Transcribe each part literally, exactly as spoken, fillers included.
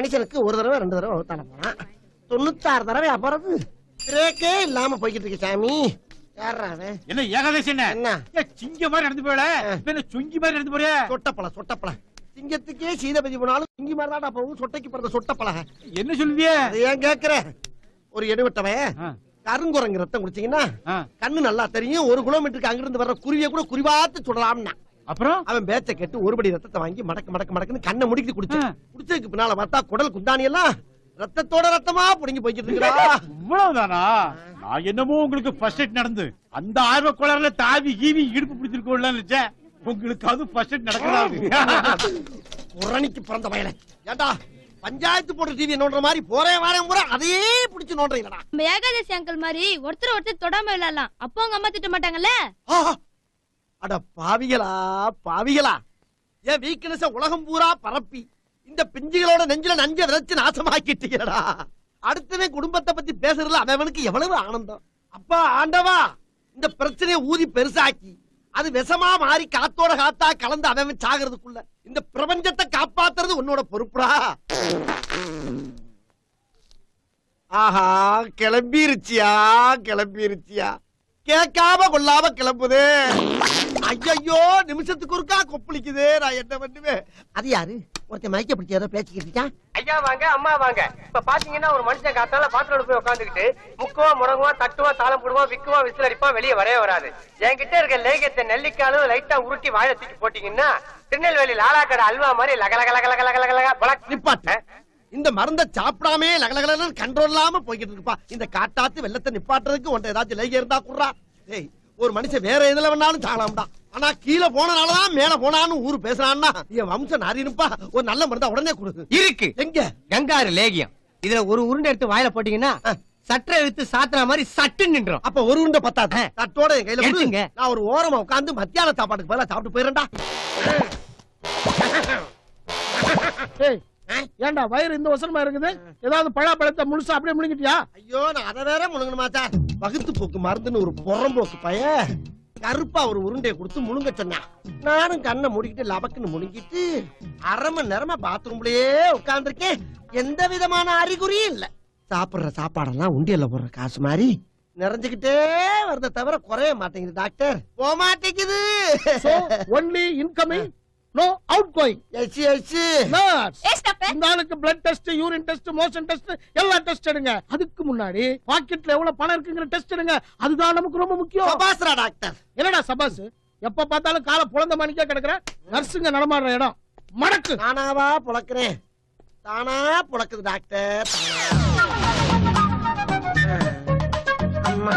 மனுஷனுக்கு ஒரு தடவை ரெண்டு தடவை வகுத்தான போறான். தொண்ணூத்தாறு தடவை அப்புறது பிரேக்கே இல்லாம போய்கிட்டு இருக்கு சாமி. என்ன ஏகாதசி என்ன சிங்க மாதிரி நடந்து போயல சுங்கி மாதிரி நடந்து போறியா? சொட்டப்பழ சொட்டப்பழ சிங்கத்துக்கே சீதபதி போனாலும் சிங்கி மாதிரி தான் போகும். சொட்டைக்கு பிறந்த சொட்டப்பழ என்ன சொல்லுவிய? ஏன் கேக்குற? ஒரு எடுவட்டவன் கருங்குரங்கு ரத்தம் குடிச்சீங்கன்னா கண்ணு நல்லா தெரியும். ஒரு கிலோமீட்டருக்கு அங்கிருந்து வர்ற குருவிய கூட குறிவாத்து சுடலாம்னா. அப்புறம் அவன் பேச்ச கேட்டு ஒருபடி ரத்தத்தை வாங்கி மடக்கு மடக்கு மடக்குன்னு கண்ணை முடிக்கிட்டு குடிச்சான். குடிச்சதுக்கு பின்னால பார்த்தா குடல் குந்தானி எல்லாம் ரத்தத்தோட ரத்தமா புடிங்கி போய்கிட்டு இருக்கா. இவ்வளவுதானா? நான் என்னமோ உங்களுக்கு ஃபர்ஸ்ட் எய்ட் நடந்து அந்த ஆர்வ கோளாறுல தாவி கீவி இடுப்பு பிடிச்சிருக்கோம்ல நினைச்சேன். உங்களுக்கு அது ஃபர்ஸ்ட் எய்ட் நடக்கறாது. புரணிக்கு பிறந்த பயல. ஏண்டா பஞ்சாயத்து போடுற டிவி நோண்ற மாதிரி போறே வாரேன் பூரா அதையே பிடிச்சு நோண்றீங்களா? நம்ம ஏகாதசி அங்கிள் மாதிரி ஒருத்தர் ஒருத்தர் தொடாம விளையாடலாம். அப்போ உங்க அம்மா திட்ட மாட்டாங்கல்ல? அட பாவிகளா பாவிகளா, ஏன் வீக்னஸ உலகம் பூரா பரப்பி இந்த பிஞ்சுகளோட நெஞ்சில நஞ்ச விதைச்சு நாசமாக்கிட்டீங்கடா. அடுத்தவன் குடும்பத்தை பத்தி பேசுறதுல அவனுக்கு எவ்வளவு ஆனந்தம். அப்பா ஆண்டவா, இந்த பிரச்சனையை ஊதி பெருசாக்கி அது விஷமா மாறி காத்தோட காத்தா கலந்து அவன் சாகிறதுக்குள்ள இந்த பிரபஞ்சத்தை காப்பாத்துறது உன்னோட பொறுப்புடா. ஆஹா, கிளம்பிருச்சியா கிளம்பிருச்சியா, கேட்காம கொள்ளாம கிளம்புது. ஐயோ, நிமிஷத்துக்கு ஒருக்கா கொப்பளிக்குது. நான் என்ன பண்ணுவேன்? அது யாரு? ஒருத்தன் மயக்க பிடிச்சி ஏதோ பேசிக்கிட்டு ஐயா வாங்க அம்மா வாங்க. இப்ப பாத்தீங்கன்னா ஒரு மனுஷன் காத்தால பாத்திரம் போய் உட்காந்துக்கிட்டு முக்குவா முடங்குவா தட்டுவா தாளம் போடுவா விக்குவா விசில் அடிப்பா வெளியே வரவே வராது. என்கிட்ட இருக்க லேகத்தை நெல்லிக்காலும் லைட்டா உருட்டி வாழை தூக்கி போட்டீங்கன்னா திருநெல்வேலி லாலாக்கடை அல்வா மாதிரி லகலகலகலகலகலகலக நிப்பாட்ட. இந்த மருந்த சாப்பிடாமே லகலகல கண்ட்ரோல் இல்லாம போய்கிட்டு இருப்பா. இந்த காட்டாத்து வெள்ளத்தை நிப்பாட்டுறதுக்கு உன்ட்ட ஏதாச்சும் லேக இருந்தா குடுறா. ஏய், ஒரு மனுஷன் வேற எதுல வேணாலும் சாகலாம்டா. ஆனா கீழே போனனாலதான் மேல போனான்னு ஊரு பேசுறான்னா என் வம்சம் நாரினுப்பா. ஒரு நல்ல மருந்தா உடனே கொடுக்கு இருக்கு. எங்க? கங்காரு லேகியம். இதுல ஒரு உருண்டை எடுத்து வாயில போட்டீங்கன்னா சற்ற எடுத்து சாத்துற மாதிரி சட்டு நின்றோம். அப்ப ஒரு உருண்டை பத்தாது. தட்டோட என் கையில கொடுங்க. நான் ஒரு ஓரமா உட்கார்ந்து மத்தியான சாப்பாட்டுக்கு பதிலா சாப்பிட்டு போயிரேன்டா. ஏண்டா வயிறு இந்த வசனமா இருக்குது? ஏதாவது பழாப்பழத்தை முழுசா அப்படியே முழுங்கிட்டியா? ஐயோ, நான் அதை வேற முழுங்கணுமா சார்? வகுத்து போக்கு மருந்துன்னு ஒரு புறம்போக்கு பைய கருப்பா ஒரு உருண்டையை கொடுத்து முழுங்க சொன்னான். நானும் கண்ணை முடிக்கிட்டு லபக்குன்னு முழுங்கிட்டு அரை மணி நேரமா பாத்ரூம்லயே உட்கார்ந்துருக்கேன். எந்த விதமான அறிகுறியும் இல்ல. சாப்பிடுற சாப்பாடெல்லாம் உண்டியல்ல போடுற காசு மாதிரி நிறைஞ்சுக்கிட்டே வரத தவிர குறைய மாட்டேங்குது டாக்டர். போக மாட்டேங்குது. Only incoming, no outgoing. Yes yes இந்த ஆளுக்கு blood test, urine test, motion test எல்லாம் டெஸ்ட் எடுங்க. அதுக்கு முன்னாடி பாக்கெட்ல எவ்வளவு பணம் இருக்குங்கிற டெஸ்ட் எடுங்க. அதுதான் நமக்கு ரொம்ப முக்கியம். சபாஸ்ரா டாக்டர். என்னடா சபாஸ்? எப்ப பார்த்தாலும் காலை புலந்த மணிக்கே கிடக்குற. நர்ஸுங்க நடமாடுற இடம் மடக்கு. நானாவா புழக்கிறேன்? தானா புழக்குது டாக்டர். அம்மா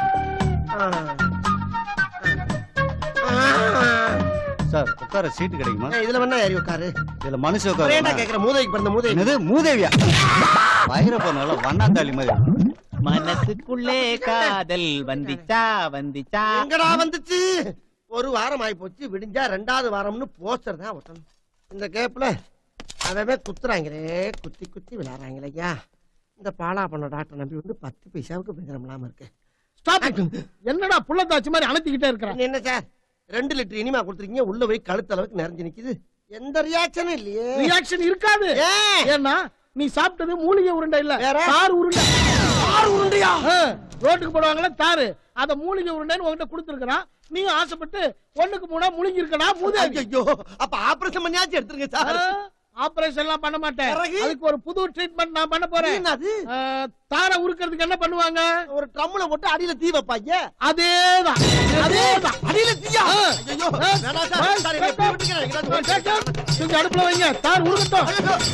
சார், உட்கார சீட்டு கிடைக்குமா? இதுல வேணா ஏறி உட்காரு. இதுல மனுஷன் உட்காரு. ஏன்டா கேக்குற? மூதேவிக்கு பிறந்த மூதேவி. என்னது மூதேவியா? வயிறு போனால வண்ணாத்தாளி மாதிரி. மனசுக்குள்ளே காதல் வந்துச்சா வந்துச்சா. எங்கடா வந்துச்சு? ஒரு வாரம் ஆயி போச்சு. விடிஞ்சா ரெண்டாவது வாரம்னு போஸ்டர் தான் ஒட்டணும். இந்த கேப்ல அவவே குத்துறாங்களே, குத்தி குத்தி விளையாடுறாங்களே. ஐயா, இந்த பாலா பண்ண டாக்டர் நம்பி வந்து பத்து பைசாவுக்கு பிரயோஜனம் இருக்கு. என்னடா புள்ளத்தாச்சி மாதிரி அழுத்திக்கிட்டே இருக்கிறேன். என்ன சார், ரெண்டு லிட்டர் இனிமா கொடுத்துருக்கீங்க, உள்ள போய் கழுத்து அளவுக்கு நிறைஞ்சு நிக்குது. எந்த ரியாக்ஷனும் இல்லையே. ரியாக்ஷன் இருக்காது. ஏன்னா நீ சாப்பிட்டது மூலிகை உருண்டை இல்ல, தார் உருண்டை. தார் உருண்டையா? ரோட்டுக்கு போடுவாங்கல்ல தாரு, அத மூலிகை உருண்டைன்னு உங்ககிட்ட கொடுத்துருக்கான். நீயும் ஆசைப்பட்டு ஒண்ணுக்கு மூணா முழுங்கி இருக்கடா மூதேவி. ஐயோ, அப்ப ஆபரேஷன் பண்ணியாச்சு எடுத்துருங்க சார். ஆபரேஷன் எல்லாம் பண்ண மாட்டேன். அதுக்கு ஒரு புது ட்ரீட்மெண்ட் நான் பண்ண போறேன். என்னது? தாரை உருக்கிறதுக்கு என்ன பண்ணுவாங்க? ஒரு ட்ரம்ல போட்டு அடியில தீ வைப்பாங்க. அதேதான் அதேதான். அடியில தீயா? ஐயோ, வேணா சார். சார், என்ன விட்டுக்கிறேன். கொஞ்சம் அடுப்புல வைங்க, தார் உருக்கட்டும்.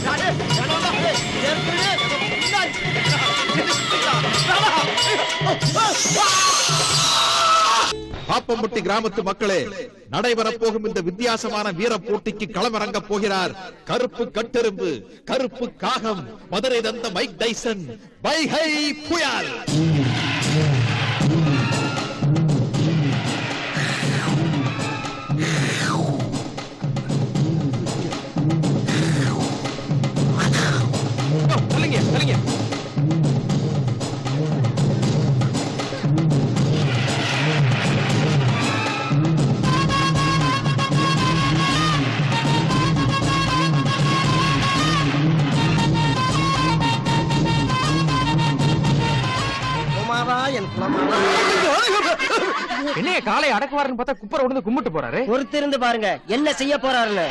பாப்பம்பட்டி கிராமத்து மக்களே, நடைபெறப் போகும் இந்த வித்தியாசமான வீர போட்டிக்கு களமிறங்க போகிறார் கருப்பு கட்டெரும்பு, கருப்பு காகம், மதுரை தந்த மைக் டைசன், வைகை புயல். என்ன காலை அடக்குவாருன்னு பார்த்தா குப்பரை விழுந்து கும்பிட்டு போறாரு. பொறுத்திருந்து பாருங்க என்ன செய்ய போறாருன்னு.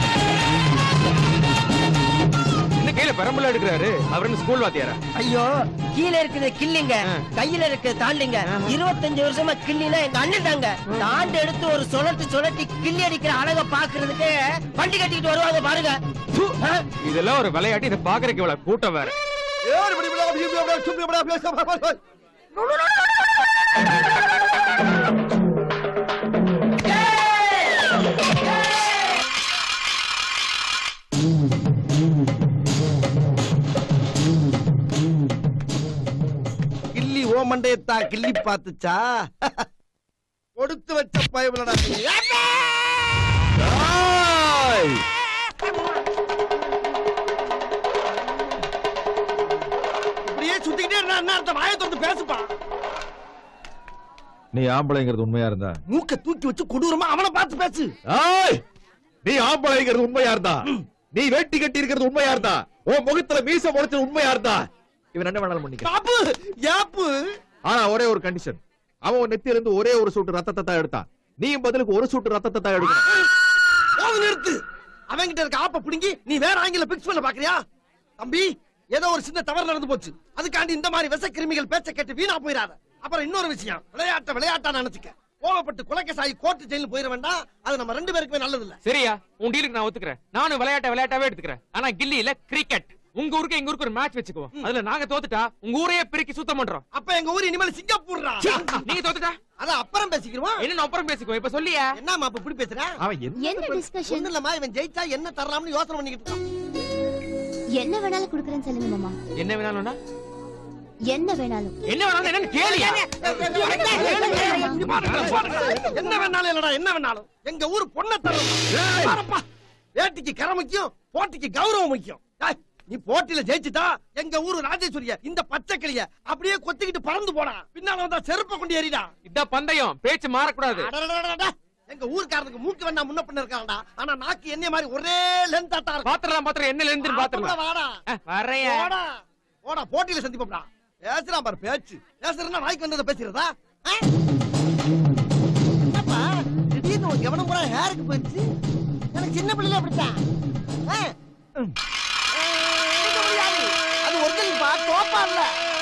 கையில பெரம்புல எடுக்கிறாரு. அவர் ஸ்கூல் வாத்தியாரா? ஐயோ, கீழே இருக்குது கிள்ளிங்க, கையில இருக்கு தாண்டிங்க. இருபத்தஞ்சு வருஷமா கிள்ளினா எங்க அண்ணன் தாங்க. தாண்டு எடுத்து ஒரு சுழட்டி சுழட்டி கிள்ளி அடிக்கிற அழக பாக்குறதுக்கு வண்டி கட்டிக்கிட்டு வருவாங்க பாருங்க. இதெல்லாம் ஒரு விளையாட்டு. இதை பாக்குறதுக்கு இவ்வளவு கூட்டம் வேற. மண்டையத்தா கிள்ளி பாத்துச்சா? கொடுத்து வச்ச பயபலடா. இப்படியே சுத்திக்கிட்டே இருந்தா என்ன அர்த்தம்? வாயை திறந்து பேசுப்பா. நீ ஆம்பளைங்கிறது உண்மையா இருந்தா மூக்க தூக்கி வச்சு கொடூரமா அவனை பார்த்து பேசு. நீ ஆம்பளைங்கிறது உண்மையா இருந்தா, நீ வேட்டி கட்டி இருக்கிறது உண்மையா இருந்தா, உன் முகத்துல மீச முளைச்சது உண்மையா இருந்தா, இவன் என்ன வேணாலும் பண்ணிக்க. ஆனா ஒரே ஒரு கண்டிஷன், அவன் நெத்தியில இருந்து ஒரே ஒரு சொட்டு ரத்தத்தை தான் எடுத்தான். நீயும் பதிலுக்கு ஒரு சொட்டு ரத்தத்தை தான் எடுக்கணும். நிறுத்து. அவங்கிட்ட இருக்க ஆப்ப புடுங்கி நீ வேற ஆங்கில பிக்ஸ் பண்ண பாக்குறியா? தம்பி, ஏதோ ஒரு சின்ன தவறு நடந்து போச்சு. அதுக்காண்டி இந்த மாதிரி விஷ கிருமிகள் பேச்ச கேட்டு வீணா போயிடாத. அப்புறம் இன்னொரு விஷயம், விளையாட்ட விளையாட்டா நினைச்சுக்க. கோவப்பட்டு குலக்கசாயி கோர்ட்டு ஜெயில போயிட வேண்டாம். அது நம்ம ரெண்டு பேருக்குமே நல்லது இல்ல. சரியா? உன் டீலுக்கு நான் ஒத்துக்கிறேன். நானும் விளையாட்ட விளையாட்டாவே எடுத்துக்கிறேன். ஆனா கில்லி இல்ல, கிரிக்கெட். உங்க ஊருக்கு எங்க ஊருக்கு ஒரு மேட்ச் வச்சுக்குவோம். அதுல நாங்க தோத்துட்டா உங்க ஊரையே பிரிக்கி சுத்தம் பண்றோம். அப்ப எங்க ஊர் இனிமேல் சிங்கப்பூர்ரா. நீங்க தோத்துட்டா அத அப்புறம் பேசிக்கிறோம். என்ன அப்புறம் பேசிக்குவோம். இப்ப சொல்லியா? என்னமா இப்ப இப்படி பேசுற? அவன் என்ன டிஸ்கஷன்? ஒண்ணு இல்லம்மா, இவன் ஜெயிச்சா என்ன தரலாம்னு யோசனை பண்ணிக்கிட்டு இருக்கான். என்ன வேணாலும் குடுக்குறேன்னு சொல்லுங்க மாமா. என்ன வேணாலும்னா என்ன வேணாலும். என்ன வேணாலும் என்னன்னு கேளியா? என்ன வேணாலும் இல்லடா, என்ன வேணாலும். எங்க ஊர் பொண்ணை தரணும். வேட்டிக்கு கரை முக்கியம், போட்டிக்கு கௌரவம் முக்கியம். நீ போட்டியில ஜெயிச்சுட்டா எங்க ஊரு ராஜேஸ்வரிய இந்த பச்சை கிளிய அப்படியே கொத்திக்கிட்டு பறந்து போடா. பின்னால வந்தா செருப்ப கொண்டு ஏறிடா. இதான் பந்தயம், பேச்சு மாறக்கூடாது. எங்க ஊர்க்காரனுக்கு மூக்கு வேணா முன்ன பண்ண இருக்கான்டா. ஆனா நாக்கு என்ன மாதிரி ஒரே லென்த்தாட்டா இருக்கு. பாத்திரலாம் பாத்திரம் என்ன லென்த் பாத்திரலாம். வாடா வரேன். போடா போடா, போட்டியில சந்திப்போம்டா. பேசுறான் பாரு பேச்சு. பேசுறேன்னா நாய்க்கு வந்ததை பேசுறதா? என்னப்பா திடீர்னு ஒரு கவனம் பூரா ஹேருக்கு போயிடுச்சு. எனக்கு சின்ன பிள்ளைல அப்படித்தான். அது ஒரிஜினல்பா, தோப்பா இல்ல.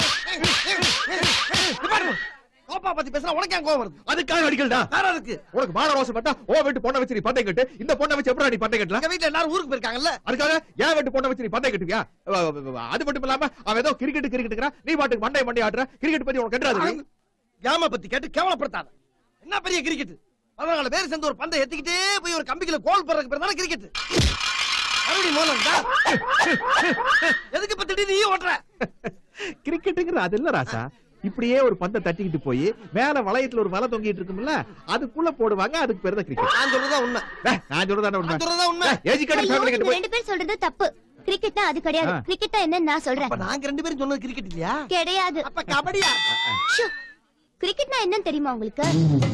தோப்பா பத்தி பேசுறா உனக்கு ஏன் கோவம் வருது? அதுக்காக அடிக்கலடா. வேற இருக்கு. உனக்கு மான ரோசம் பட்டா ஓ வீட்டு பொண்ணை வச்சு நீ பந்தயம் கட்டு. இந்த பொண்ணை வச்சு எப்படி நீ பந்தயம் கட்டலாம்? எங்க வீட்டுல எல்லாரும் ஊருக்கு போயிருக்காங்கல்ல, அதுக்காக ஏன் வீட்டு பொண்ணை வச்சு நீ பந்தயம் கட்டுவியா? அது மட்டும் இல்லாம அவன் ஏதோ கிரிக்கெட் கிரிக்கெட்டுக்கிறான், நீ பாட்டுக்கு மண்டை மண்டை ஆடுற. கிரிக்கெட் பத்தி உனக்கு கட்டுறாது. கேம பத்தி கேட்டு கேவலப்படுத்தாத. என்ன பெரிய கிரிக்கெட்? பதினாலு பேர் சேர்ந்து ஒரு பந்தை எத்திக்கிட்டே போய் ஒரு கம்பிக்குள்ள கோல் போடுறதுக்கு பேர் தானே கிரிக்கெட். எதுக்கு பத்தி நீ ஓட்டுற? கிரிக்கெட்டுங்கிற அது இல்ல ராசா. இப்படியே ஒரு பந்தை தட்டிக்கிட்டு போய் மேல வளையத்துல ஒரு வலை தொங்கிட்டு இருக்கும்ல, அதுக்குள்ள போடுவாங்க. அதுக்கு பேரு தான் கிரிக்கெட். நான் சொல்றதா உண்மை. நான் சொல்றதா உண்மை. சொல்றதா உண்மை. எஜுகேட்டட் ஃபேமிலி கிட்ட போய் ரெண்டு பேர் சொல்றது தப்பு. கிரிக்கெட்னா அது கிடையாது. கிரிக்கெட்டா என்னன்னு நான் சொல்றேன். அப்ப நாங்க ரெண்டு பேரும் சொன்னது கிரிக்கெட் இல்லையா? கிடையாது. அப்ப கபடியா? கிரிக்கெட்னா என்னன்னு தெரியுமா உங்களுக்கு?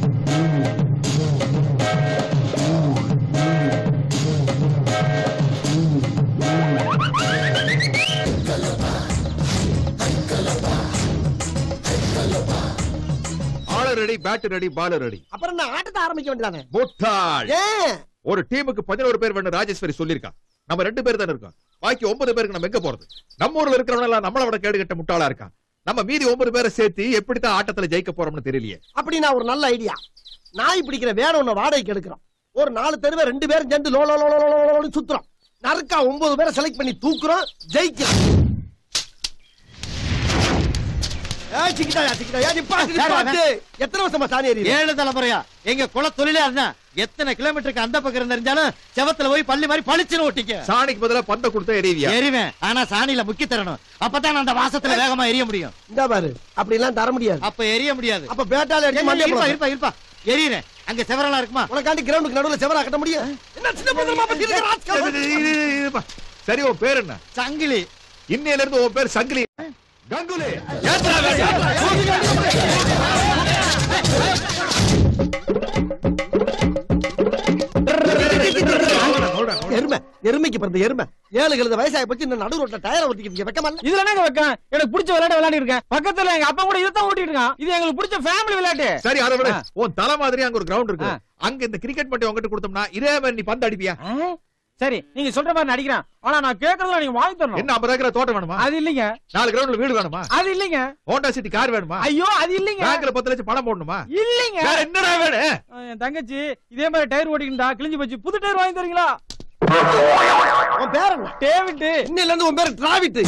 ஆளு ready, bat ready, ball ready. அப்புறம் நான் ஆட்டத்தை ஆரம்பிக்க வேண்டியதானே? முட்டாள். ஏன் ஒரு டீமுக்கு பதினோரு பேர் வேணும் ராஜேஸ்வரி சொல்லிருக்கா. நம்ம ரெண்டு பேர் தானே இருக்கோம். பாக்கி ஒன்பது பேருக்கு நம்ம எங்க போறது? நம்ம ஊர்ல இருக்கிறவங்க எல்லாம் நம்மள விட கேடு கட்ட முட்டாளா இருக்கான். நம்ம மீதி ஒன்பது பேரை சேர்த்து எப்படித்தான் ஆட்டத்துல ஜெயிக்க போறோம்னு தெரியலையே. அப்படி நான் ஒரு நல்ல ஐடியா. நாய் பிடிக்கிற வேற ஒண்ணு வாடகைக்கு எடுக்கிறோம். ஒரு நாலு தெருவே ரெண்டு பேரும் சேர்ந்து லோ லோ லோ லோ சுத்துறோம். நறுக்கா ஒன்பது பேரை செலக்ட் பண்ணி தூக்குறோம், ஜெயிக்கிறோம். எத்தனை வருஷமா சாணி ஏறி? ஏழு தலைமுறையா. எங்க குல தொழிலே அதுதான். எத்தனை கிலோமீட்டருக்கு அந்த பக்கம் தெரிஞ்சாலும் செவத்துல போய் பள்ளி மாதிரி பளிச்சுன்னு ஓட்டிக்க. சாணிக்கு பதிலா பந்த கொடுத்தா எரிவியா? எரிவேன். ஆனா சாணியில முக்கி தரணும். அப்பதான் அந்த வாசத்துல வேகமா எரிய முடியும். இந்த பாரு, அப்படி எல்லாம் தர முடியாது. அப்ப எரிய முடியாது. அப்ப பேட்டால இருப்பா இருப்பா இருப்பா எரியறேன். அங்க செவரெல்லாம் இருக்குமா? உனக்காண்டி கிரவுண்டுக்கு நடுவுல செவரா கட்ட முடியும்? என்ன சின்ன பந்தரமா பத்தி இருக்க? சரி, உன் பேர் என்ன? சங்கிலி. இன்னையில இருந்து உன் பேர் சங்கிலி. கங்குலி. எருமை எருமைக்கு பிறந்த எருமை ஏழு எழுத வயசாகி போச்சு இந்த நடு ரோட்ல டயரை ஓட்டிக்கிட்டு வெக்கமா இல்ல இதுல என்னங்க வெக்கம் எனக்கு பிடிச்ச விளையாட்டு விளையாடி இருக்கேன் பக்கத்துல எங்க அப்பா கூட இதான் ஓட்டிட்டு இருக்கான் இது எங்களுக்கு பிடிச்ச ஃபேமிலி விளையாட்டு சரி அதை விட உன் தலை மாதிரி அங்க ஒரு கிரவுண்ட் இருக்கு அங்க இந்த கிரிக்கெட் மட்டும் உங்ககிட்ட கொடுத்தோம்னா இதே மாதிரி நீ பந்து அடிப்பியா சரி நீங்க சொல்ற மாதிரி நடிக்கிறேன் ஆனா நான் கேக்குறதுல நீங்க வாங்கி தரணும் என்ன ஐம்பது ஏக்கர் தோட்டம் வேணுமா அது இல்லைங்க நாலு கிரவுண்ட்ல வீடு வேணுமா அது இல்லைங்க ஹோண்டா சிட்டி கார் வேணுமா ஐயோ அது இல்லைங்க பேங்க்ல பத்து லட்சம் பணம் போடணுமா இல்லைங்க என்னடா வேணும் என் தங்கச்சி இதே மாதிரி டயர் ஓட்டிக்கிட்டா கிழிஞ்சு போச்சு புது டயர் வாங்கி தரீங்களா உன் பேர் என்ன டேவிட் இன்னில இருந்து உன் பேர் டிராவிட்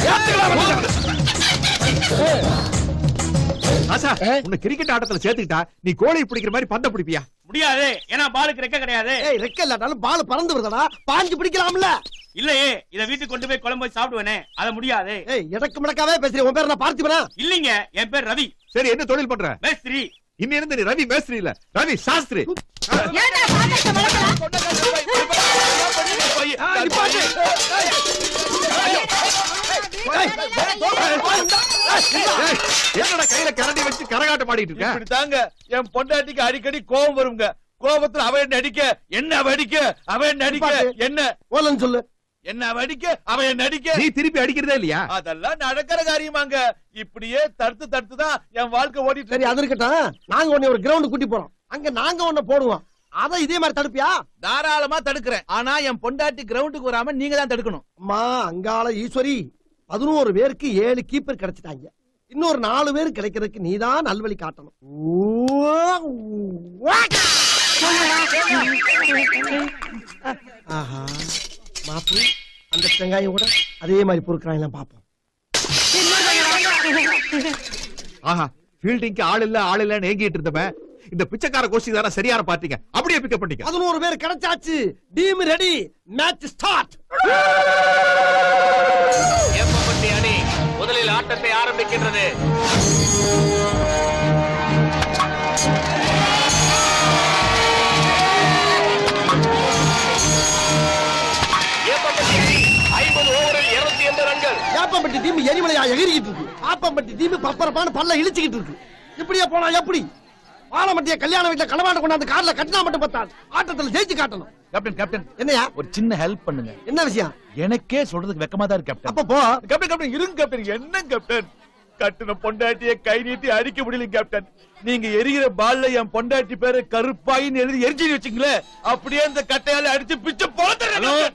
ஆசா உன்னை கிரிக்கெட் ஆட்டத்துல சேர்த்துக்கிட்டா நீ கோழி பிடிக்கிற மாதிரி பந்த பிடிப்பியா முடியாது ஏன்னா பாலுக்கு ரெக்க கிடையாது ஏய் ரெக்க இல்லாட்டாலும் பால் பறந்து வருதடா பாஞ்சு பிடிக்கலாம்ல இல்லையே இத வீட்டுக்கு கொண்டு போய் குழம்பு போய் சாப்பிடுவேனே அத முடியாது ஏய் எடக்கு மடக்காவே பேசுறீ உன் பேர் நான் பார்த்திபனா இல்லீங்க என் பேர் ரவி சரி என்ன தொழில் பண்ற மேஸ்திரி இன்னி இருந்து நீ ரவி மேஸ்திரி இல்ல ரவி சாஸ்திரி என்னடா கையில கரண்டி வச்சு கரகாட்டம் ஆடிட்டு இருக்க இப்படி தாங்க என் பொண்டாட்டிக்கு அடிக்கடி கோபம் வருங்க கோபத்துல அவ என்ன அடிக்க என்ன அவ அடிக்க அவ என்ன அடிக்க என்ன ஓலன்னு சொல்லு என்ன அவ அடிக்க அவ என்ன அடிக்க நீ திருப்பி அடிக்கிறதே இல்லையா அதெல்லாம் நடக்கிற காரியமாங்க இப்படியே தடுத்து தடுத்து தான் என் வாழ்க்கை ஓடிட்டு சரி அது இருக்கட்டும் நாங்க உன்னை ஒரு கிரவுண்ட் கூட்டி போறோம் அங்க நாங்க உன்னை போடுவோம் அத இதே மாதிரி தடுப்பியா தாராளமா தடுக்கிறேன் ஆனா என் பொண்டாட்டி கிரவுண்டுக்கு வராம நீங்க தான் தடுக்கணும் அம்மா அங்காள ஈஸ்வரி பதினோரு பேருக்கு ஏழு கீப்பர் கிடைச்சிட்டாங்க இன்னொரு நாலு பேர் கிடைக்கிறதுக்கு நீதான் நல்வழி காட்டணும் ஆஹா மாப்பு அந்த வெங்காயம் கூட அதே மாதிரி பொறுக்கிறாங்க பாப்போம் ஆஹா ஃபீல்டிங்க்கு ஆள் இல்ல ஆள் இல்லன்னு ஏங்கிட்டு இருந்தவன் இந்த பிச்சைக்கார கோஷ்டி தான சரியான பாத்தீங்க அப்படியே பிக்கப் பண்ணிக்க பதினோரு பேர் கிடைச்சாச்சு team ready match start Eppampatti அணி முதலில் ஆட்டத்தை ஆரம்பிக்கின்றது ஏப்பம்பட்டி அணி ஐம்பது ஓவரில் இருநூத்தி எண்பது ரன்கள் ஏப்பம்பட்டி டீம் எரிமலையா எகிரிக்கிட்டு இருக்கு ஆப்பம்பட்டி டீம் பப்பரப்பான பல்ல இழுச்சுக்கிட்டு இருக்கு இப்படியே போனா எப்படி பாலமட்டிய கல்யாண வீட்டுல களவாண்ட கொண்டாந்து கார்ல கட்டினா மட்டும் பத்தாது ஆட்டத்துல ஜெயிச்சு காட்டணும் கேப்டன் கேப்டன் என்னையா ஒரு சின்ன ஹெல்ப் பண்ணுங்க என்ன விஷயம் எனக்கே சொல்றதுக்கு வெக்கமா தான் இருக்கு கேப்டன் அப்ப போ கேப்டன் கேப்டன் இருங்க கேப்டன் என்ன கேப்டன் கட்டுன பொண்டாட்டியை கை நீட்டி அடிக்க முடியல கேப்டன் நீங்க எரிகிற பால்ல என் பொண்டாட்டி பேரு கருப்பாயின்னு எழுதி எரிஞ்சு வச்சுங்களே அப்படியே இந்த கட்டையால அடிச்சு பிச்சு போல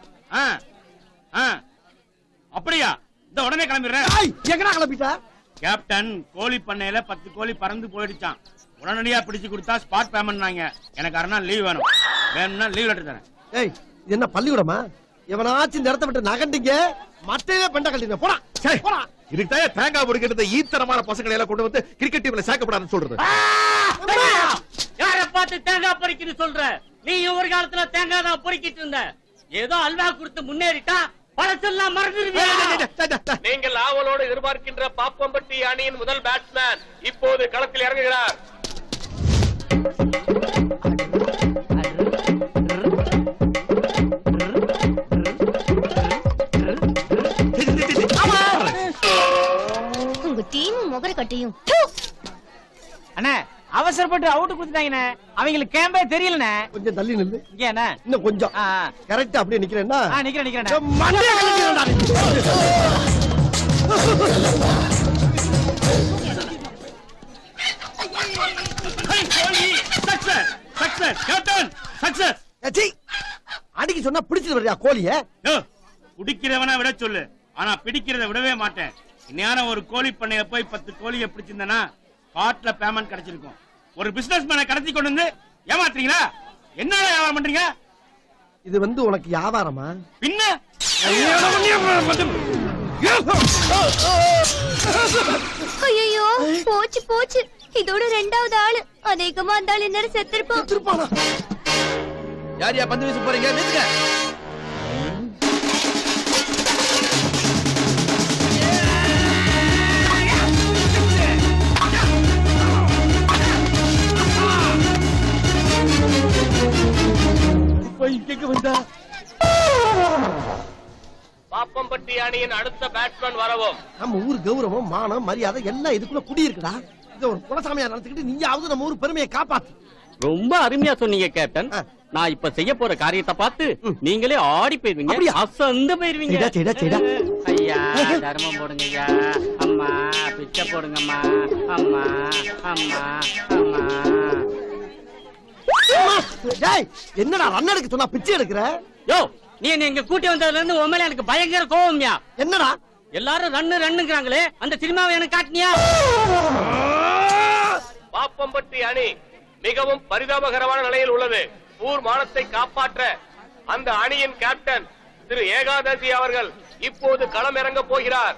அப்படியா இந்த உடனே கிளம்பிடுறேன் எங்கடா கிளம்பிட்ட கேப்டன் கோழி பண்ணையில பத்து கோழி பறந்து போயிடுச்சான் உடனடியா பிடிச்சு கொடுத்தா ஸ்பாட் பேமெண்ட் எனக்கு அரை நாள் லீவ் வேணும் வேணும்னா லீவ் லெட்டர் தரேன் ஏய் இது என்ன பள்ளிக்கூடமா எவனாச்சும் இந்த இடத்த விட்டு நகண்டிங்க மட்டையில பெண்ட கட்டிங்க போடா போடா இதுக்கு தான் தேங்காய் பொறுக்கிறது ஈத்தனமான பசங்களை எல்லாம் கொண்டு வந்து கிரிக்கெட் டீம்ல சேர்க்கப்படாதுன்னு சொல்றது யார பார்த்து தேங்காய் பொறுக்கிட்டு சொல்ற நீ ஒரு காலத்துல தேங்காய் தான் பொறுக்கிட்டு இருந்த ஏதோ அல்வா கொடுத்து முன்னேறிட்டா பழசெல்லாம் மறந்துடுவீங்க நீங்கள் ஆவலோடு எதிர்பார்க்கின்ற பாப்பம்பட்டி அணியின் முதல் பேட்ஸ்மேன் இப்போது களத்தில் இறங்குகிறார் உங்க டீம் முகர கட்டியும் அண்ணே அவசரப்பட்டு அவுட் கொடுத்துட்டாங்கண்ணே அவங்களுக்கு கேம்பே தெரியலண்ணே கொஞ்சம் தள்ளி நில்லு இங்க என்ன இன்னும் கொஞ்சம் கரெக்டா அப்படியே நிக்கிறேன்னா நிக்கிறேன் நிக்கிறேன் மண்டையை கலட்டிடுறேன்டா. அடிக்க சொன்னா பிடிச்சது வரையா கோழிய குடிக்கிறவனா விட சொல்லு ஆனா பிடிக்கிறத விடவே மாட்டேன் இன்னையான ஒரு கோழி பண்ணையில போய் பத்து கோழியை பிடிச்சிருந்தனா காட்ல பேமெண்ட் கிடைச்சிருக்கும் ஒரு பிசினஸ் மேனை கடத்தி கொண்டு வந்து ஏமாத்துறீங்களா என்ன வியாபாரம் பண்றீங்க இது வந்து உனக்கு வியாபாரமா பின்ன ஐயோ போச்சு போச்சு இதோட ரெண்டாவது ஆளு அநேகமா அந்த ஆள் என்ன செத்துருப்பான் யார் யா பந்து வீச போறீங்க நிறுத்துங்க பாப்பம்பட்டி அணியின் அடுத்த பேட்ஸ்மேன் வரவும் நம்ம ஊர் கௌரவம் மானம் மரியாதை எல்லாம் இதுக்குள்ள குடி இருக்குடா இத ஒரு குலசாமியா நடத்திக்கிட்டு நீயாவது நம்ம ஊர் பெருமையை காப்பாத்து ரொம்ப அருமையா சொன்னீங்க கேப்டன் நான் இப்ப செய்ய போற காரியத்தை பார்த்து நீங்களே ஆடி போயிருவீங்க, அசந்து போயிருவீங்க. ஐயா தர்மம் போடுங்க ஐயா, அம்மா பிச்சை போடுங்கம்மா, அம்மா அம்மா அம்மா. என்னடா ரன்னடுக்கு சொன்னா பிச்சை எடுக்கிற? யோ நீ என்ன இங்க கூட்டி வந்ததுல இருந்து உன் மேல எனக்கு பயங்கர கோவம்யா. என்னடா எல்லாரும் ரன்னு ரன்னுங்கிறாங்களே, அந்த சினிமாவை எனக்கு காட்டினியா? பாப்பம்பட்டி அணி மிகவும் பரிதாபகரமான நிலையில் உள்ளது. ஊர் மானத்தை காப்பாற்ற அந்த அணியின் கேப்டன் திரு ஏகாதசி அவர்கள் இப்போது களம் இறங்க போகிறார்.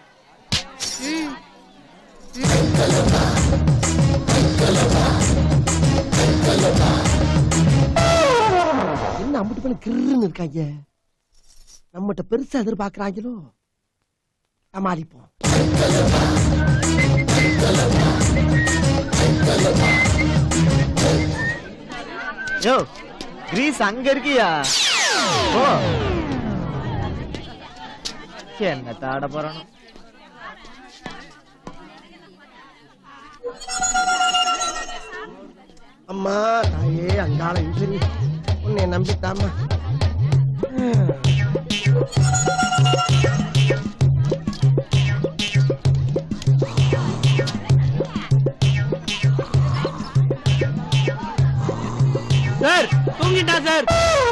என்ன அம்புட்டு பண்ண கிருன்னு இருக்காங்க, நம்மகிட்ட பெருசா எதிர்பார்க்கிறாங்களோ. சமாளிப்போம். யோ கிரீஸ் அங்க இருக்கியா? ஓ என்ன தாட போறணும். அம்மா தாயே அங்காள ஈஸ்வரி உன்னை நம்பித்தாமா. சார் தூங்கிட்டா சார்.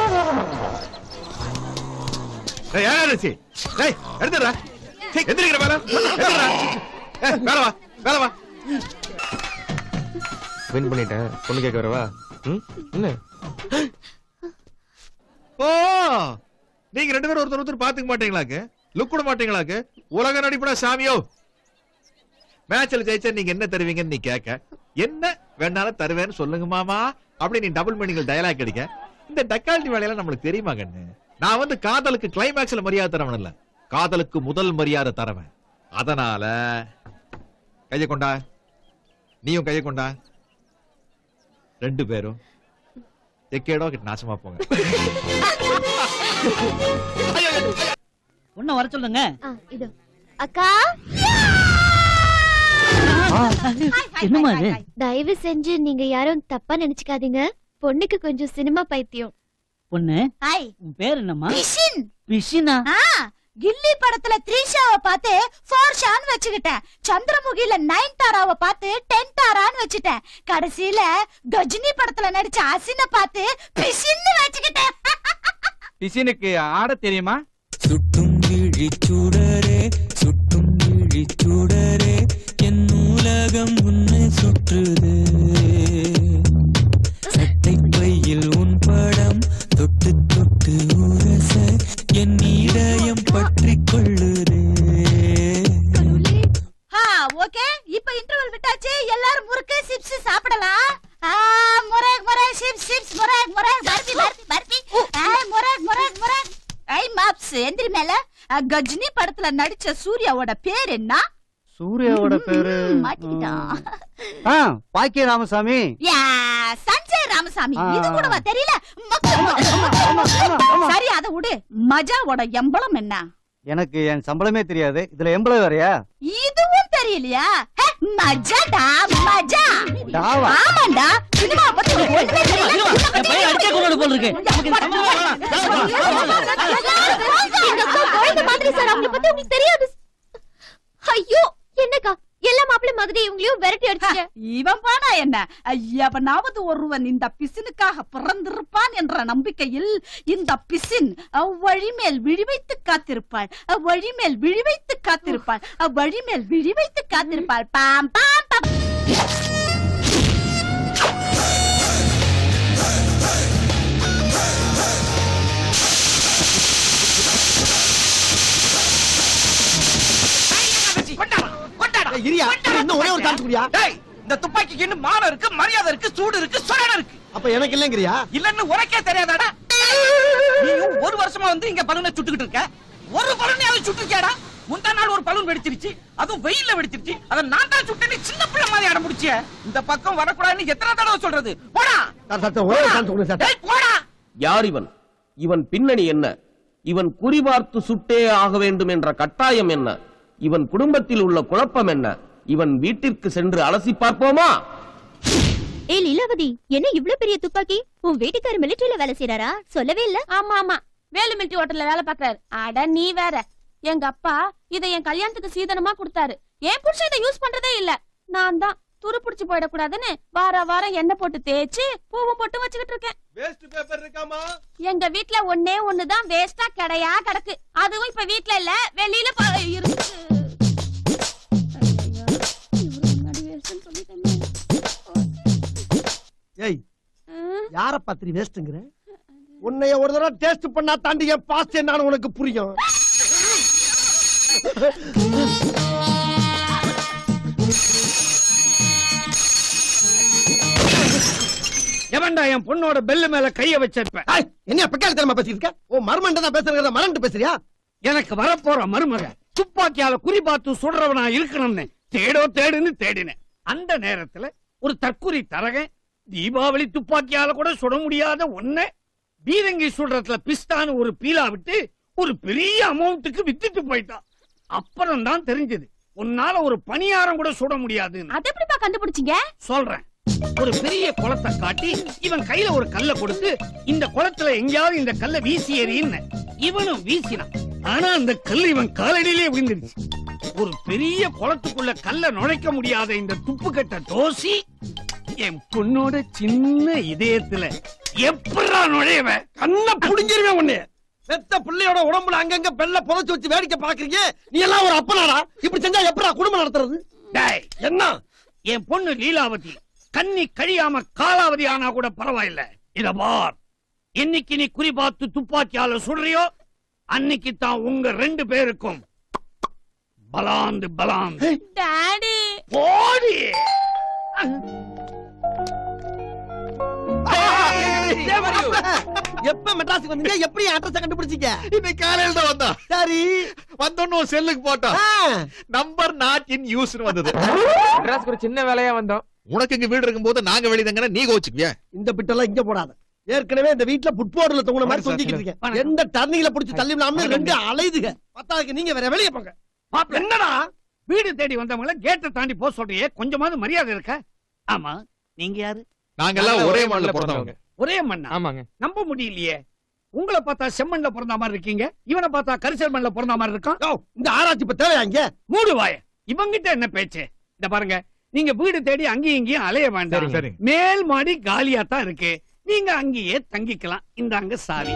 யாராச்சு எடுத்துறா எந்திரிக்கிற மேல மேல வா மேல வா. வின் பண்ணிட்டேன், பொண்ணு கேட்க வரவா? என்ன ஓ நீங்க ரெண்டு பேரும் ஒருத்தர் ஒருத்தர் பாத்துக்க மாட்டீங்களாக்கு, லுக் கூட மாட்டீங்களாக்கு? உலக நடிப்படா சாமியோ. மேட்ச்ல ஜெயிச்சா நீங்க என்ன தருவீங்கன்னு நீ கேட்க, என்ன வேணாலும் தருவேன்னு சொல்லுங்க மாமா அப்படி நீ டபுள் மீனிங் டயலாக் அடிக்க. இந்த டக்காலிட்டி வேலையெல்லாம் நம்மளுக்கு தெரியுமா கண்ணு? நான் வந்து காதலுக்கு கிளைமேக்ஸ்ல மரியாதை தரவன் இல்ல, காதலுக்கு முதல் மரியாதை தரவன். அதனால கைய கொண்டா, நீயும் கைய கொண்டா, ரெண்டு பேரும் எக்கேடோ கிட்ட நாசமா போங்க. ஒன்ன வர சொல்லுங்க. அக்கா என்னமா இது? தயவு செஞ்சு நீங்க யாரும் தப்பா நினைச்சுக்காதீங்க, பொண்ணுக்கு கொஞ்சம் சினிமா பைத்தியம். பொண்ணு உன் பேர் என்னம்மா? பிஷின். பிஷினா? கில்லி படத்துல த்ரீஷாவை பார்த்து ஃபோர் ஷான்னு வச்சுக்கிட்டேன், சந்திரமுகில நைன் தாராவை பார்த்து டென் தாரான்னு வச்சுட்டேன், கடைசியில கஜினி படத்துல நடிச்ச அசினை பார்த்து பிஷின்னு வச்சுக்கிட்டேன். பிசினுக்கு ஆட தெரியுமா? சுட்டும் விழி சூடரே சுட்டும் விழி சூடரே என் நூலகம் உன்னை சுற்றுது, சட்டை பையில் உன் படம் தொட்டு தொட்டு உரச என் இதயம் பற்றி கொள்ளுதே. ஓகே இப்ப இன்டர்வல் விட்டாச்சு, எல்லாரும் முறுக்கு சிப்ஸ் சாப்பிடலாம். முறை முறை சிப்ஸ் சிப்ஸ் முறை முறை பர்பி பர்பி பர்பி முறை முறை முறை. ஐ மாப்ஸ் எந்திரி மேல. கஜினி படத்துல நடிச்ச சூர்யாவோட பேர் என்ன? சூர்யாவோட பேரு மாட்டிக்கிட்டான். பாக்கிய ராமசாமி. சஞ்சய் ராமசாமி. இது கூடவா தெரியல? சரி அத விடு, மஜாவோட எம்பளம் என்ன? எனக்கு என் சம்பளமே தெரியாது, இதுல எம்பளம் வேறையா? இதுவும் தெரியலையா? மஜாடா மஜா. ஆமாண்டா, சினிமா பத்தி ஒண்ணுமே தெரியல. என் பையன் அடிச்சே கொண்டு போல இருக்கு. எங்க அக்கா கோயிந்த மாதிரி சார், அவங்கள பத்தி உங்களுக்கு தெரியாது. ஐயோ என்னக்கா எல்லா மாப்பிள்ளை மாதிரி இவங்களையும் விரட்டி அடிச்சீங்க. இவன் பானா என்ன? எவனாவது ஒருவன் இந்த பிசினுக்காக பிறந்திருப்பான் என்ற நம்பிக்கையில் இந்த பிசின் அவ்வழி மேல் விழிவைத்து காத்திருப்பாள், அவ்வழி மேல் விழிவைத்து காத்திருப்பாள், அவ்வழி மேல் விழிவைத்து காத்திருப்பாள். பாம் பாம் பாம். இந்த துப்பாக்கிக்கு இன்னும் மானம் இருக்கு, மரியாதை இருக்கு, சூடு இருக்கு, சொரணை இருக்கு. அப்ப எனக்கு இல்லங்கறியா? இல்லன்னு உனக்கே தெரியாதாடா? நீ ஒரு வருஷமா வந்து இங்க பலூனை சுட்டுக்கிட்டு இருக்க, ஒரு பலூனையாவது சுட்டுக்கியாடா? முந்தா நாள் ஒரு பலூன் வெடிச்சிருச்சு, அதுவும் வெயில்ல வெடிச்சிருச்சு. அத நான் தான் சுட்டேன்னு சின்ன பிள்ளை மாதிரி அடம் முடிச்சிய. இந்த பக்கம் வரக்கூடாதுன்னு எத்தனை தடவை சொல்றது? போடா போடா. யார் இவன்? இவன் பின்னணி என்ன? இவன் குறிபார்த்து சுட்டே ஆக வேண்டும் என்ற கட்டாயம் என்ன? இவன் குடும்பத்தில் உள்ள குழப்பம் என்ன? இவன் வீட்டிற்கு சென்று அலசி பார்ப்போமா? ஏ லீலாவதி, என்ன இவ்ளோ பெரிய துப்பாக்கி? உன் வீட்டுக்காரர் மிலிட்டரியில வேலை செய்யறாரா? சொல்லவே இல்ல. ஆமா ஆமா, வேலு மிலிட்டரி ஹோட்டல்ல வேலை பாக்குறாரு. அட நீ வேற, எங்க அப்பா இதை என் கல்யாணத்துக்கு சீதனமா கொடுத்தாரு. என் புருஷன் இதை யூஸ் பண்றதே இல்ல. நான் தான் துரு புடிச்சு போயிடக்கூடாதுன்னு வார வாரம் எண்ணெய் போட்டு தேய்ச்சி பூவும் போட்டு வச்சுக்கிட்டு இருக்கேன். வேஸ்ட் பேப்பர் இருக்காமா? எங்க வீட்ல ஒன்னே ஒண்ணுதான் வேஸ்டா கிடையா கிடக்கு. அதுவும் இப்ப வீட்ல இல்ல, வெளியில இருக்கு. ஏய், யார பத்திரி வேஸ்ட்ங்கற? உன்னைய ஒரு தடவை டேஸ்ட் பண்ணா தாண்டி என் பாஸ்ட் என்னன்னு உனக்கு புரியும். எவன்டா என் பொண்ணோட பெல்லு மேல கைய வச்சிருப்ப? என்ன பக்காலத்தனமா பேசிட்டு இருக்க? ஓ மர்மண்ட தான் பேசுறத மறந்து பேசுறியா? எனக்கு வரப்போற மருமக துப்பாக்கியால குறி பார்த்து சுடுறவனா இருக்கணும்னு தேடோ தேடுன்னு தேடினேன். அந்த நேரத்துல ஒரு தற்குறி தரகன் தீபாவளி துப்பாக்கியால கூட சுட முடியாத ஒன்ன பீரங்கி சுடுறதுல பிஸ்தான்னு ஒரு பீலா விட்டு ஒரு பெரிய அமௌண்ட்டுக்கு வித்துட்டு போயிட்டான். அப்புறம் தான் தெரிஞ்சது உன்னால ஒரு பணியாரம் கூட சுட முடியாதுன்னு. அது எப்படிப்பா கண்டுபிடிச்சீங்க? சொல்றேன். ஒரு பெரிய குளத்தை காட்டி இவன் கையில ஒரு கல்லை கொடுத்து இந்த குளத்துல எங்கேயாவது இந்த கல்லை வீசி எறின்னு இவனும் வீசினான். ஆனா அந்த கல் இவன் காலடியிலே விழுந்துருச்சு. ஒரு பெரிய குளத்துக்குள்ள கல்ல நுழைக்க முடியாத இந்த துப்பு கட்ட தோசி என் பொண்ணோட சின்ன இதயத்துல எப்படா நுழையவ? கண்ண புடிஞ்சிருவேன் உன்னைய. பெத்த பிள்ளையோட உடம்புல அங்கங்க பெல்ல புதைச்சு வச்சு வேடிக்கை பாக்குறீங்க. நீ எல்லாம் ஒரு அப்பனாடா? இப்படி செஞ்சா எப்படா குடும்பம் நடத்துறது? டேய், என்ன என் பொண்ணு லீலாவதி கண்ணி கழியாம காலாவதி ஆனா கூட பரவாயில்ல. இத பார், என்னைக்கு நீ குறி பார்த்து துப்பாக்கியால சுடுறியோ அன்னைக்கு தான் உங்க ரெண்டு பேருக்கும் பலாந்து பலாந்து. டாடி போடி. எப்ப மெட்ராஸுக்கு வந்தீங்க? எப்படி அட்ரஸ் கண்டுபிடிச்சீங்க? இன்னைக்கு காலையில தான் வந்தா. சரி, வந்தோன்னு செல்லுக்கு போட்டோம். நம்பர் நாட் இன் யூஸ் வந்தது. மெட்ராஸ்க்கு ஒரு சின்ன வேலையா வந்தோம். உனக்கு இங்க வீடு இருக்கும்போது நாங்க வெளியதங்கன நீ கோச்சுக்குவியா? இந்த பிட்டெல்லாம் இங்க போடாத. ஏற்கனவே இந்த வீட்ல புட்போர்டுல தொங்குன மாதிரி தொங்கிக்கிட்டு இருக்கேன். எந்த டர்னிங்ல புடிச்சு தள்ளிடலாம்னு ரெண்டு அலைதுக. பத்தாதுக்கு நீங்க வேற வெளிய போங்க. என்னடா வீடு தேடி வந்தவங்கள கேட்ட தாண்டி போக சொல்றியே, கொஞ்சமாவது மரியாதை இருக்க? ஆமா, நீங்க யாரு? நாங்க எல்லாம் ஒரே மண்ணுல பிறந்தவங்க. ஒரே மண்ணா? ஆமாங்க. நம்ப முடியலையே. உங்களை பார்த்தா செம்மண்ல பிறந்த மாதிரி இருக்கீங்க, இவனை பார்த்தா கரிசல் மண்ல பிறந்த மாதிரி இருக்கான். இந்த ஆராய்ச்சி இப்ப தேவையா? இங்க மூடு வாய. இவங்கிட்ட என்ன பேச்சு? இந்த பாருங்க, நீங்க வீடு தேடி அங்கேயும் இங்கேயும் அலைய வேண்டாம். சரி. மேல் மாடி காலியா தான் இருக்கு, நீங்க அங்கேயே தங்கிக்கலாம். இந்தாங்க சாவி.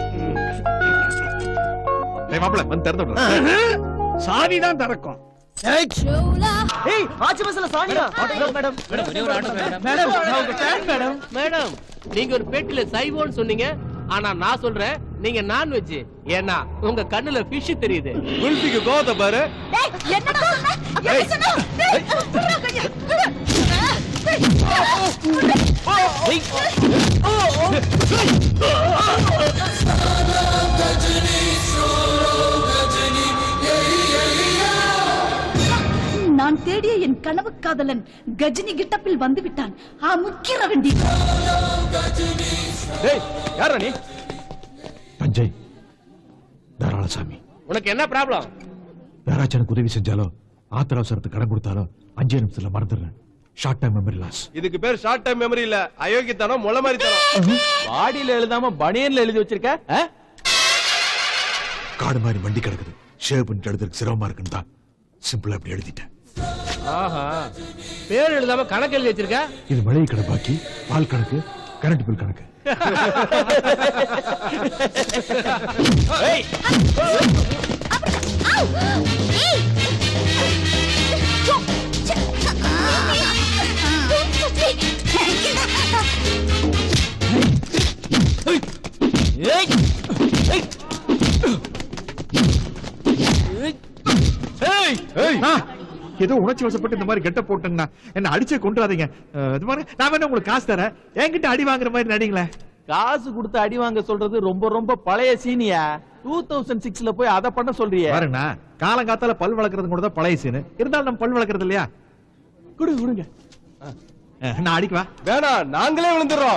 மாப்பிள்ள வந்து திறந்து விடுறேன். சாவி தான் திறக்கும். ஏய் ஆச்சி பஸ்ல சாவியா? மேடம் மேடம் ஒரே ஒரு ஆட்டோ மேடம். மேடம் நான் உங்க ஃபேன் மேடம். மேடம் நீங்க ஒரு பெட்டில சைவோன்னு சொன்னீங்க, ஆனா நான் சொல்றேன் நீங்க நான்வெஜ். ஏன்னா உங்க கண்ணுல ஃபிஷ் தெரியுது. குல்பிக்கு கோத பாரு. டேய் என்னடா சொன்ன? என்ன சொன்ன? டேய் புறா கையா. நான் தேடிய என் கனவு காதலன் கஜினி கிட்டப்பில் வந்து விட்டான். முக்கிர வேண்டி. டேய் யாரா நீ? தஞ்சை தாராளசாமி. உனக்கு என்ன ப்ராப்ளம்? யாராச்சும் எனக்கு உதவி செஞ்சாலோ ஆத்திர அவசரத்துக்கு கடன் கொடுத்தாலோ அஞ்சே நிமிஷத்துல மறந்துடுறேன். Short time memory loss. இதுக்கு பேர் ஷார்ட் டைம் மெமரி இல்ல, அயோக்கியத்தனம், முளை மாதிரி தரம். பாடியில எழுதாம பனியன்ல எழுதி வச்சிருக்க. காடு மாதிரி வண்டி கிடக்குது, ஷேவ் பண்ணிட்டு எழுதுறதுக்கு சிரமமா இருக்குன்னு தான் சிம்பிளா அப்படி எழுதிட்டேன். ஆஹா, பேர் எழுதாம கணக்கு எழுதி வச்சிருக்க. இது மளிகை கடை பாக்கி, பால் கணக்கு, கரண்ட் பில் கணக்கு. ஏதோ உணர்ச்சி வசப்பட்டு இந்த மாதிரி கெட்ட போட்டேன்னா என்ன அடிச்சே கொண்டாதீங்க. நான் வேணா உங்களுக்கு காசு தரேன், என்கிட்ட அடி வாங்குற மாதிரி நடிங்களேன். காசு கொடுத்து அடி வாங்க சொல்றது ரொம்ப ரொம்ப பழைய சீனியா. டூ தௌசண்ட் சிக்ஸ்ல போய் அதை பண்ண சொல்றியே. பாருண்ணா, காலங்காத்தால பல் வளர்க்கறது கூட தான் பழைய சீனு. இருந்தாலும் நம்ம பல் வளர்க்கறது இல்லையா? குடு குடுங்க. நான் அடிக்குவா? வேணாம், நாங்களே விழுந்துடுறோம்.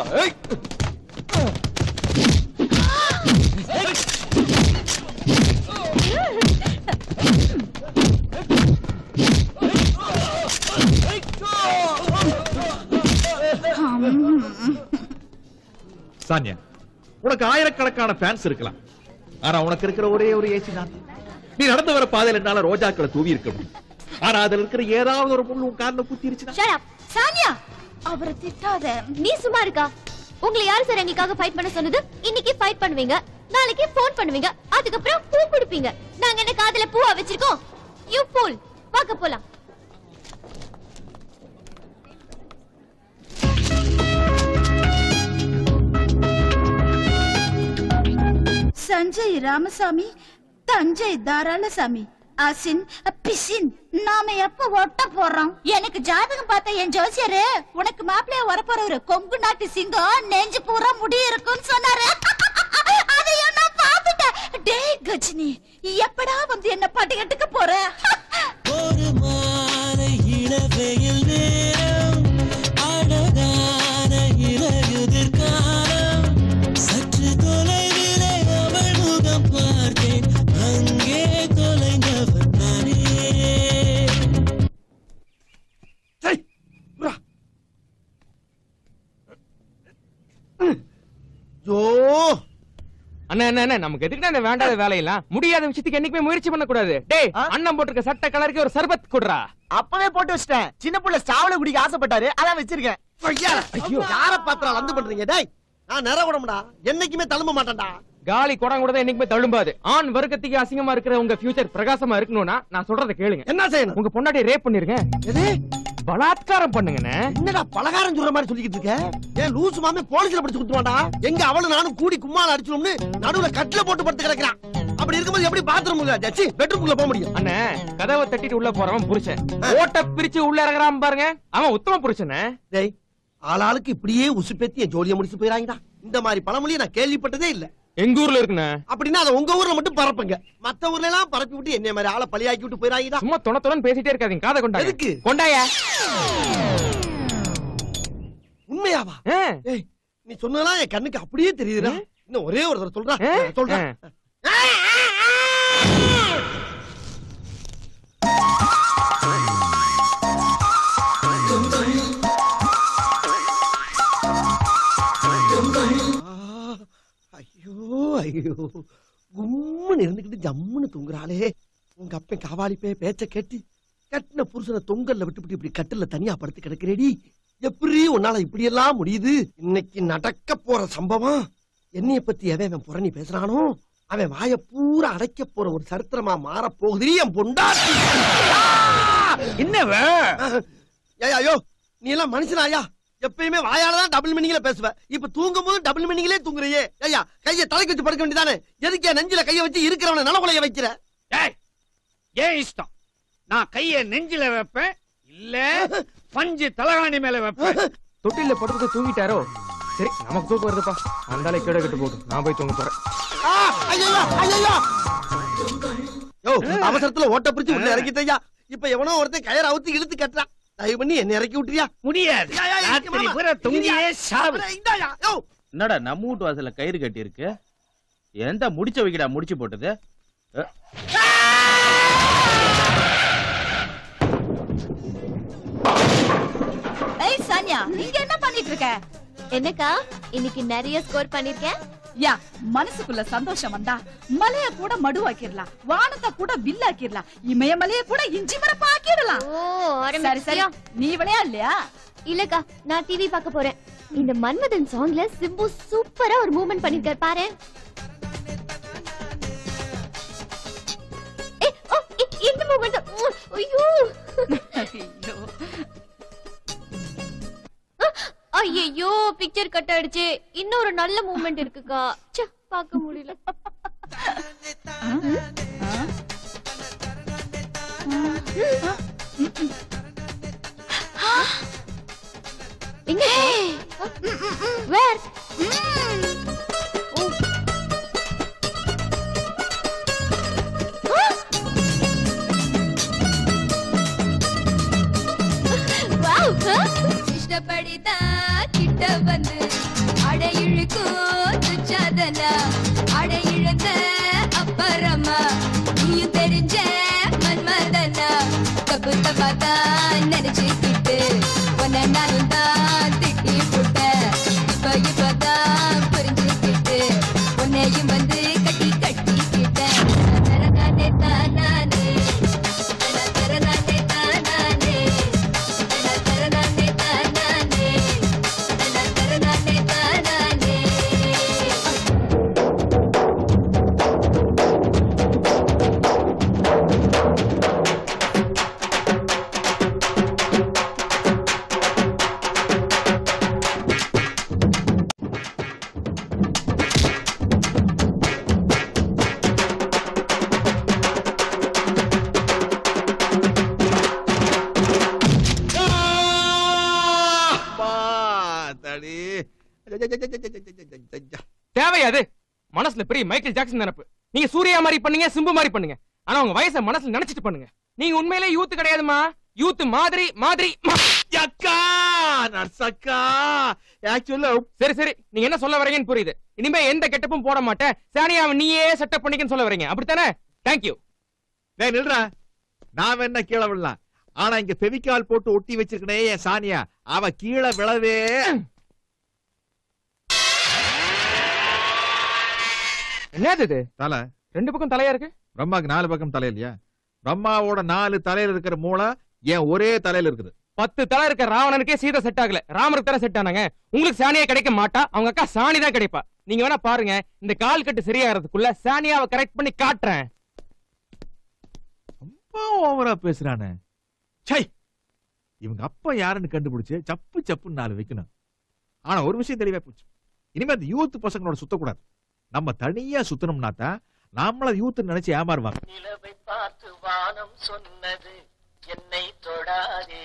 சானியா, உனக்கு ஆயிரக்கணக்கான ஃபேன்ஸ் இருக்கலாம், ஆனா உனக்கு இருக்கிற ஒரே ஒரு ஏசி நான். நீ நடந்து வர பாதையில என்னால ரோஜாக்களை தூவி இருக்கணும், ஆனா அதுல இருக்கிற ஏதாவது ஒரு முள் உன் கால்ல குத்திருச்சுனா. ஷட் அப் சானியா, அவரை திட்டாத. நீ சும்மா இருக்கா? உங்களை யாரு சார் எங்களுக்காக ஃபைட் பண்ண சொன்னது? இன்னைக்கு ஃபைட் பண்ணுவீங்க, நாளைக்கு ஃபோன் பண்ணுவீங்க, அதுக்கப்புறம் பூ கொடுப்பீங்க. நாங்க என்ன காதுல பூவா வச்சிருக்கோம்? You fool. வாங்க போலாம். சஞ்சய் ராமசாமி, தஞ்சை தாராளசாமி, அசின் பிசின், நாம எப்ப ஒட்ட போறோம்? எனக்கு ஜாதகம் பார்த்த என் ஜோசியரு உனக்கு மாப்பிளைய வரப்போறவரு கொங்கு நாட்டு சிங்கம், நெஞ்சு பூரா முடி இருக்குன்னு சொன்னாரு. அதையும் நான் பார்த்துட்டேன். டேய் கஜினி, எப்படா வந்து என்ன பாட்டுக்கட்டுக்க போற? ஒரு மாலை இளவெயில் நேரம், அழகான இலையுதிர் காலம், சற்று தொலைவிலே அவள் முகம் பார்த்தேன், அங்கே தொலைந்தவன் நானே. ஜோ அண்ணா அண்ணா, நமக்கு எதுக்கு அந்த வேண்டாத வேலையெல்லாம்? முடியாத விஷயத்துக்கு என்னைக்குமே முயற்சி பண்ண கூடாது. டேய், அண்ணன் போட்டிருக்க சட்ட கலருக்கு ஒரு சர்பத் குடுறா. அப்பவே போட்டு வச்சிட்டேன். சின்ன புள்ள சாவல குடிக்க ஆசைப்பட்டாரு, அதான் வச்சிருக்கேன். ஐயோ, யார பாத்திரம் வந்து பண்றீங்க? டேய், நான் நிற விடமுடா, என்னைக்குமே தழும்ப மாட்டேன்டா. காலி குடம் கூட என்னைக்குமே தழும்பாது. ஆண் வர்க்கத்துக்கு அசிங்கமா இருக்கிற உங்க ஃபியூச்சர் பிரகாசமா இருக்கணும்னா நான் சொல்றத கேளுங்க. என்ன செய்யணும்? உங்க பொண்டாட்டி ரேப் பண்ணிருங்க. எது? பலாத்காரம் பண்ணுங்கண்ணே. என்னடா பலகாரம் சொல்ற மாதிரி சொல்லிக்கிட்டு இருக்க? ஏன் லூசு மாமே போலீஸ்ல பிடிச்சு குடுத்துவாடா? எங்க அவளு நானும் கூடி கும்மால அடிச்சோம்னு நடுவுல கட்டில போட்டு படுத்து கிடக்குறான். அப்படி இருக்கும்போது எப்படி பாத்ரூம் உள்ள ஜச்சி பெட்ரூம்ல போக முடியும்? அண்ணே, கதவை தட்டிட்டு உள்ள போறவன் புருஷன், ஓட்ட பிரிச்சு உள்ள இறங்குறான் பாருங்க, அவன் உத்தம புருஷனே. டேய், ஆளாளுக்கு இப்படியே உசுப்பேத்தி என் ஜோலியை முடிச்சு போயிராங்கடா. இந்த மாதிரி பழமொழியை நான் கேள்விப்பட்டதே இல்ல. எங்க ஊர்ல இருக்குண்ணே. அப்படின்னா அதை உங்க ஊர்ல மட்டும் பரப்புங்க, மத்த ஊர்ல எல்லாம் பரப்பி விட்டு என்ன மாதிரி ஆளை பழியாக்கி விட்டு போயிராங்கடா. சும்மா தொண தொணன்னு பேசிட்டே இருக்காதீங்க. காதை கொண்டா. எதுக்கு கொண்டாயா? உண்மையாவா? ஏய், நீ சொன்னதெல்லாம் என் கண்ணுக்கு அப்படியே தெரியுதுடா. இன்னும் ஒரே ஒரு தடவை சொல்றா சொல்றா. ஐயோ ஐயோ, கும்முன்னு இருந்துகிட்டு ஜம்முன்னு தூங்குறாளே. உங்க அப்பன் காவாலிப்பே பேச்ச கேட்டு கட்டின புருஷனை தொங்கல்ல விட்டுவிட்டு இப்படி கட்டில தனியா படுத்து கிடக்குறேடி. எப்படி உன்னால இப்படி எல்லாம் முடியுது? இன்னைக்கு நடக்க போற சம்பவம் என்னைய பத்தி எவன் புரணி பேசுறானோ அவன் வாய பூரா அடைக்க போற ஒரு சரித்திரமா மாற போகுது. என் பொண்டாட்டி என்னவ? ஐயோ, நீ எல்லாம் மனுஷனாயா? எப்பயுமே வாயாலதான் டபுள் மீனிங்ல பேசுவ, இப்ப தூங்கும் போது டபுள் மீனிங்லே தூங்குறியே. ஐயா, கைய தலைக்கு வச்சு படுக்க வேண்டியதானே? எதுக்கே நெஞ்சில கைய வச்சு இருக்கிறவன நலகுலைய வைக்கிற? ஏன் இஷ்டம். நான் கைய நெஞ்சில வைப்பேன், இல்ல பஞ்சு தலகாணி மேல வைப்பேன். தொட்டில படுத்து தூங்கிட்டாரோ? சரி, நமக்கு தூக்கம் வருதுப்பா. அந்தாலே கேட கட்டு போட்டு நான் போய் தூங்க போறேன். அவசரத்துல ஓட்ட பிடிச்சு உள்ள இறக்கிட்டயா. இப்ப எவனோ ஒருத்தன் கயர் அவுத்து இழுத்து கட்டுறான். தயவு பண்ணி என்ன இறக்கி விட்டுறியா? முடியாது. என்னடா நம்ம வீட்டு வாசல்ல கயிறு கட்டி இருக்கு? எந்த முடிச்ச வைக்கடா முடிச்சு போட்டது? ஏய் சானியா, நீங்க என்ன பண்ணிட்டு இருக்க? என்னக்கா, இன்னைக்கு நிறைய ஸ்கோர் பண்ணிருக்கேன். யா, மனசுக்குள்ள சந்தோஷம் வந்தா மலைய கூட மடுவாக்கிடலாம், வானத்தை கூட வில்லாக்கிடலாம், இமயமலைய கூட இஞ்சி மரப்பா ஆக்கிடலாம். சரி சரி, நீ விளையாடலையா? இல்லக்கா, நான் டிவி பார்க்க போறேன். இந்த மன்மதன் சாங்ல சிம்பு சூப்பரா ஒரு மூவ்மெண்ட் பண்ணிருக்காரு பாரு. இந்த மூவ்மெண்ட் ஐயோ ஐயோ, பிக்சர் கட் ஆயிடுச்சு. இன்னொரு நல்ல மூவ்மெண்ட் இருக்குக்கா, பார்க்க முடியல. எங்க? வேர்? இஷ்டப்படிதா கிட்ட வந்து அடை இழுக்கும் துச்சாதனா, அடை இழந்த அப்பறமா நீயும் தெரிஞ்ச மன்மதனா, தப்பு தப்பாத்தா நினைச்சுக்கிட்டு உன்னை நானும் தான் திட்டி போட்ட. இப்ப இப்பதான் தேவையாது. மனசுல பெரிய மைக்கேல் ஜாக்சன் நினைப்பு. நீங்க சூர்யா மாதிரி பண்ணீங்க, சிம்பு மாதிரி பண்ணுங்க. ஆனா உங்க வயசை மனசுல நினைச்சிட்டு பண்ணுங்க. நீங்க உண்மையிலே யூத் கிடையாதுமா. யூத் மாதிரி மாதிரி அக்கா நர்சக்கா. ஆக்சுவலா சரி சரி நீங்க என்ன சொல்ல வரீங்கன்னு புரியுது. இனிமே எந்த கெட்டப்பும் போட மாட்டேன். சானியாவை நீயே செட்டப் பண்ணிக்கன்னு சொல்ல வரீங்க. அப்படித்தானே? தேங்க்யூ. டேய் நில்றா. நான் என்ன கீழே விழலாம். ஆனா இங்க ஃபெவிகால் போட்டு ஒட்டி வச்சிருக்கனே என் சானியா, அவ கீழே விழவே. என்னது இது? தலை. ரெண்டு பக்கம் தலையா இருக்கு. பிரம்மாக்கு நாலு பக்கம் தலை இல்லையா? பிரம்மாவோட நாலு தலையில இருக்கிற மூளை ஏன் ஒரே தலையில இருக்குது. பத்து தலை இருக்க ராவணனுக்கே சீதை செட் ஆகல. ராமருக்கு தர செட் ஆனாங்க. உங்களுக்கு சானியா கிடைக்க மாட்டா. அவங்க அக்கா சாணி தான் கிடைப்பா. நீங்க வேணா பாருங்க. இந்த கால் கட்டு சரியாகிறதுக்குள்ள சானியாவை கரெக்ட் பண்ணி காட்டுறேன். ரொம்ப ஓவரா பேசுறானே. சை, இவங்க அப்பா யாருன்னு கண்டுபிடிச்சு சப்பு சப்புன்னு நாலு வைக்கணும். ஆனா ஒரு விஷயம் தெளிவா போச்சு. இனிமே அந்த யூத் பசங்களோட சுத்தக்கூடாது. நம்ம தனியா சுத்தணும்னா தான் நம்மள யூத் நினைச்சு ஏமாறுவாங்க. நிலவை பார்த்து வானம் சொன்னது என்னை தொடாதே,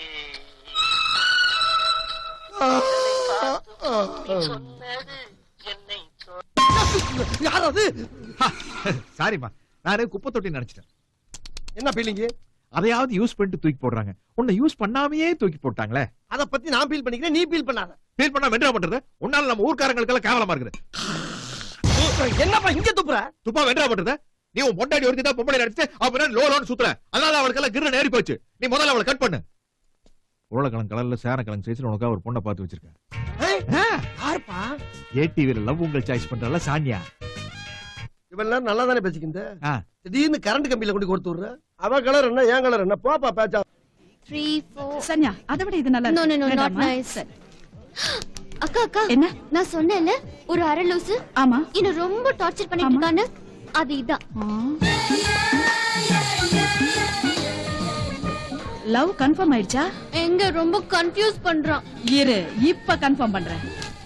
சொன்னது என்னை யாராவது. சாரிமா, நானே குப்பை தொட்டி நினைச்சிட்டேன். என்ன ஃபீலிங்? அதையாவது யூஸ் பண்ணிட்டு தூக்கி போடுறாங்க. உன்னை யூஸ் பண்ணாமையே தூக்கி போட்டாங்களே. அத பத்தி நான் ஃபீல் பண்ணிக்கிறேன், நீ ஃபீல் பண்ணாத. ஃபீல் பண்ணா வென்றா பண்றது. உன்னால நம்ம ஊர்க்காரங்களுக்கு எல்லாம் கேவலமா இருக்குது. என்னப்பா இங்க துப்புற? துப்பா வென்றா பண்றது. நீ உன் பொண்டாடி ஒருத்தி தான் பொம்பளை நடிச்சு அப்புறம் லோ லோன்னு சுத்துற. அதனால அவளுக்கு எல்லாம் கிரு நேரி போச்சு. நீ முதல்ல அவளை கட் பண்ணு. உருளைக்கிழங்கு கலர்ல சேரக்கிழங்கு சைஸ்ல உனக்கா ஒரு பொண்ணை பார்த்து வச்சிருக்கேன். யாருப்பா? ஏடிவில லவ் உங்கள் சாய்ஸ் பண்றல சானியா. இவெல்லாம் நல்லா தானே பேசிக்கிந்த. திடீர்னு கரண்ட் கம்பியில கொண்டு கொடுத்து விடுற. அவ கலர் என்ன, என் கலர் என்ன? போப்பா பேச்சா. three four சன்யா, அதை விட இது நல்லா no no no not nice. அக்கா அக்கா என்ன நான் சொன்னேன்ல ஒரு அரை லூசு. ஆமா, இன்னும் ரொம்ப டார்ச்சர் பண்ணிட்டு இருக்கானே. அது இதான். லவ் கன்ஃபார்ம் ஆயிடுச்சா? எங்க ரொம்ப கன்ஃபியூஸ் பண்றான். இரு இப்ப கன்ஃபார்ம் பண்றேன்.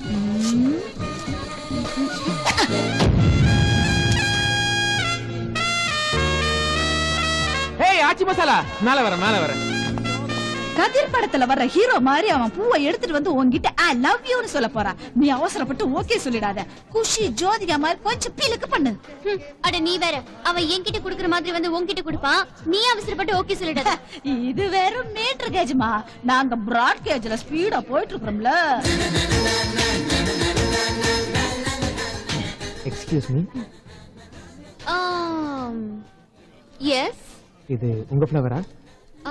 ஏய் ஆச்சி மசாலா, மேல வர மேல வர. கதிர் படத்துல வர்ற ஹீரோ மாதிரி அவன் பூவை எடுத்துட்டு வந்து உன்கிட்ட ஐ லவ் யூன்னு சொல்ல போறான். நீ அவசரப்பட்டு ஓகே சொல்லிடாத. குஷி ஜோதிகா மாதிரி கொஞ்சம் பீலுக்கு பண்ணு. அட நீ வேற. அவன் என்கிட்ட குடுக்குற மாதிரி வந்து உன்கிட்ட குடுப்பான். நீ அவசரப்பட்டு ஓகே சொல்லிடாத. இது வெறும் மீட்டர் கேஜ்மா. நாங்க பிராட் கேஜ்ல ஸ்பீடா போயிட்டு இருக்கோம்ல. Excuse me. um yes. இது உங்க ஃப்ளவரா? ஆ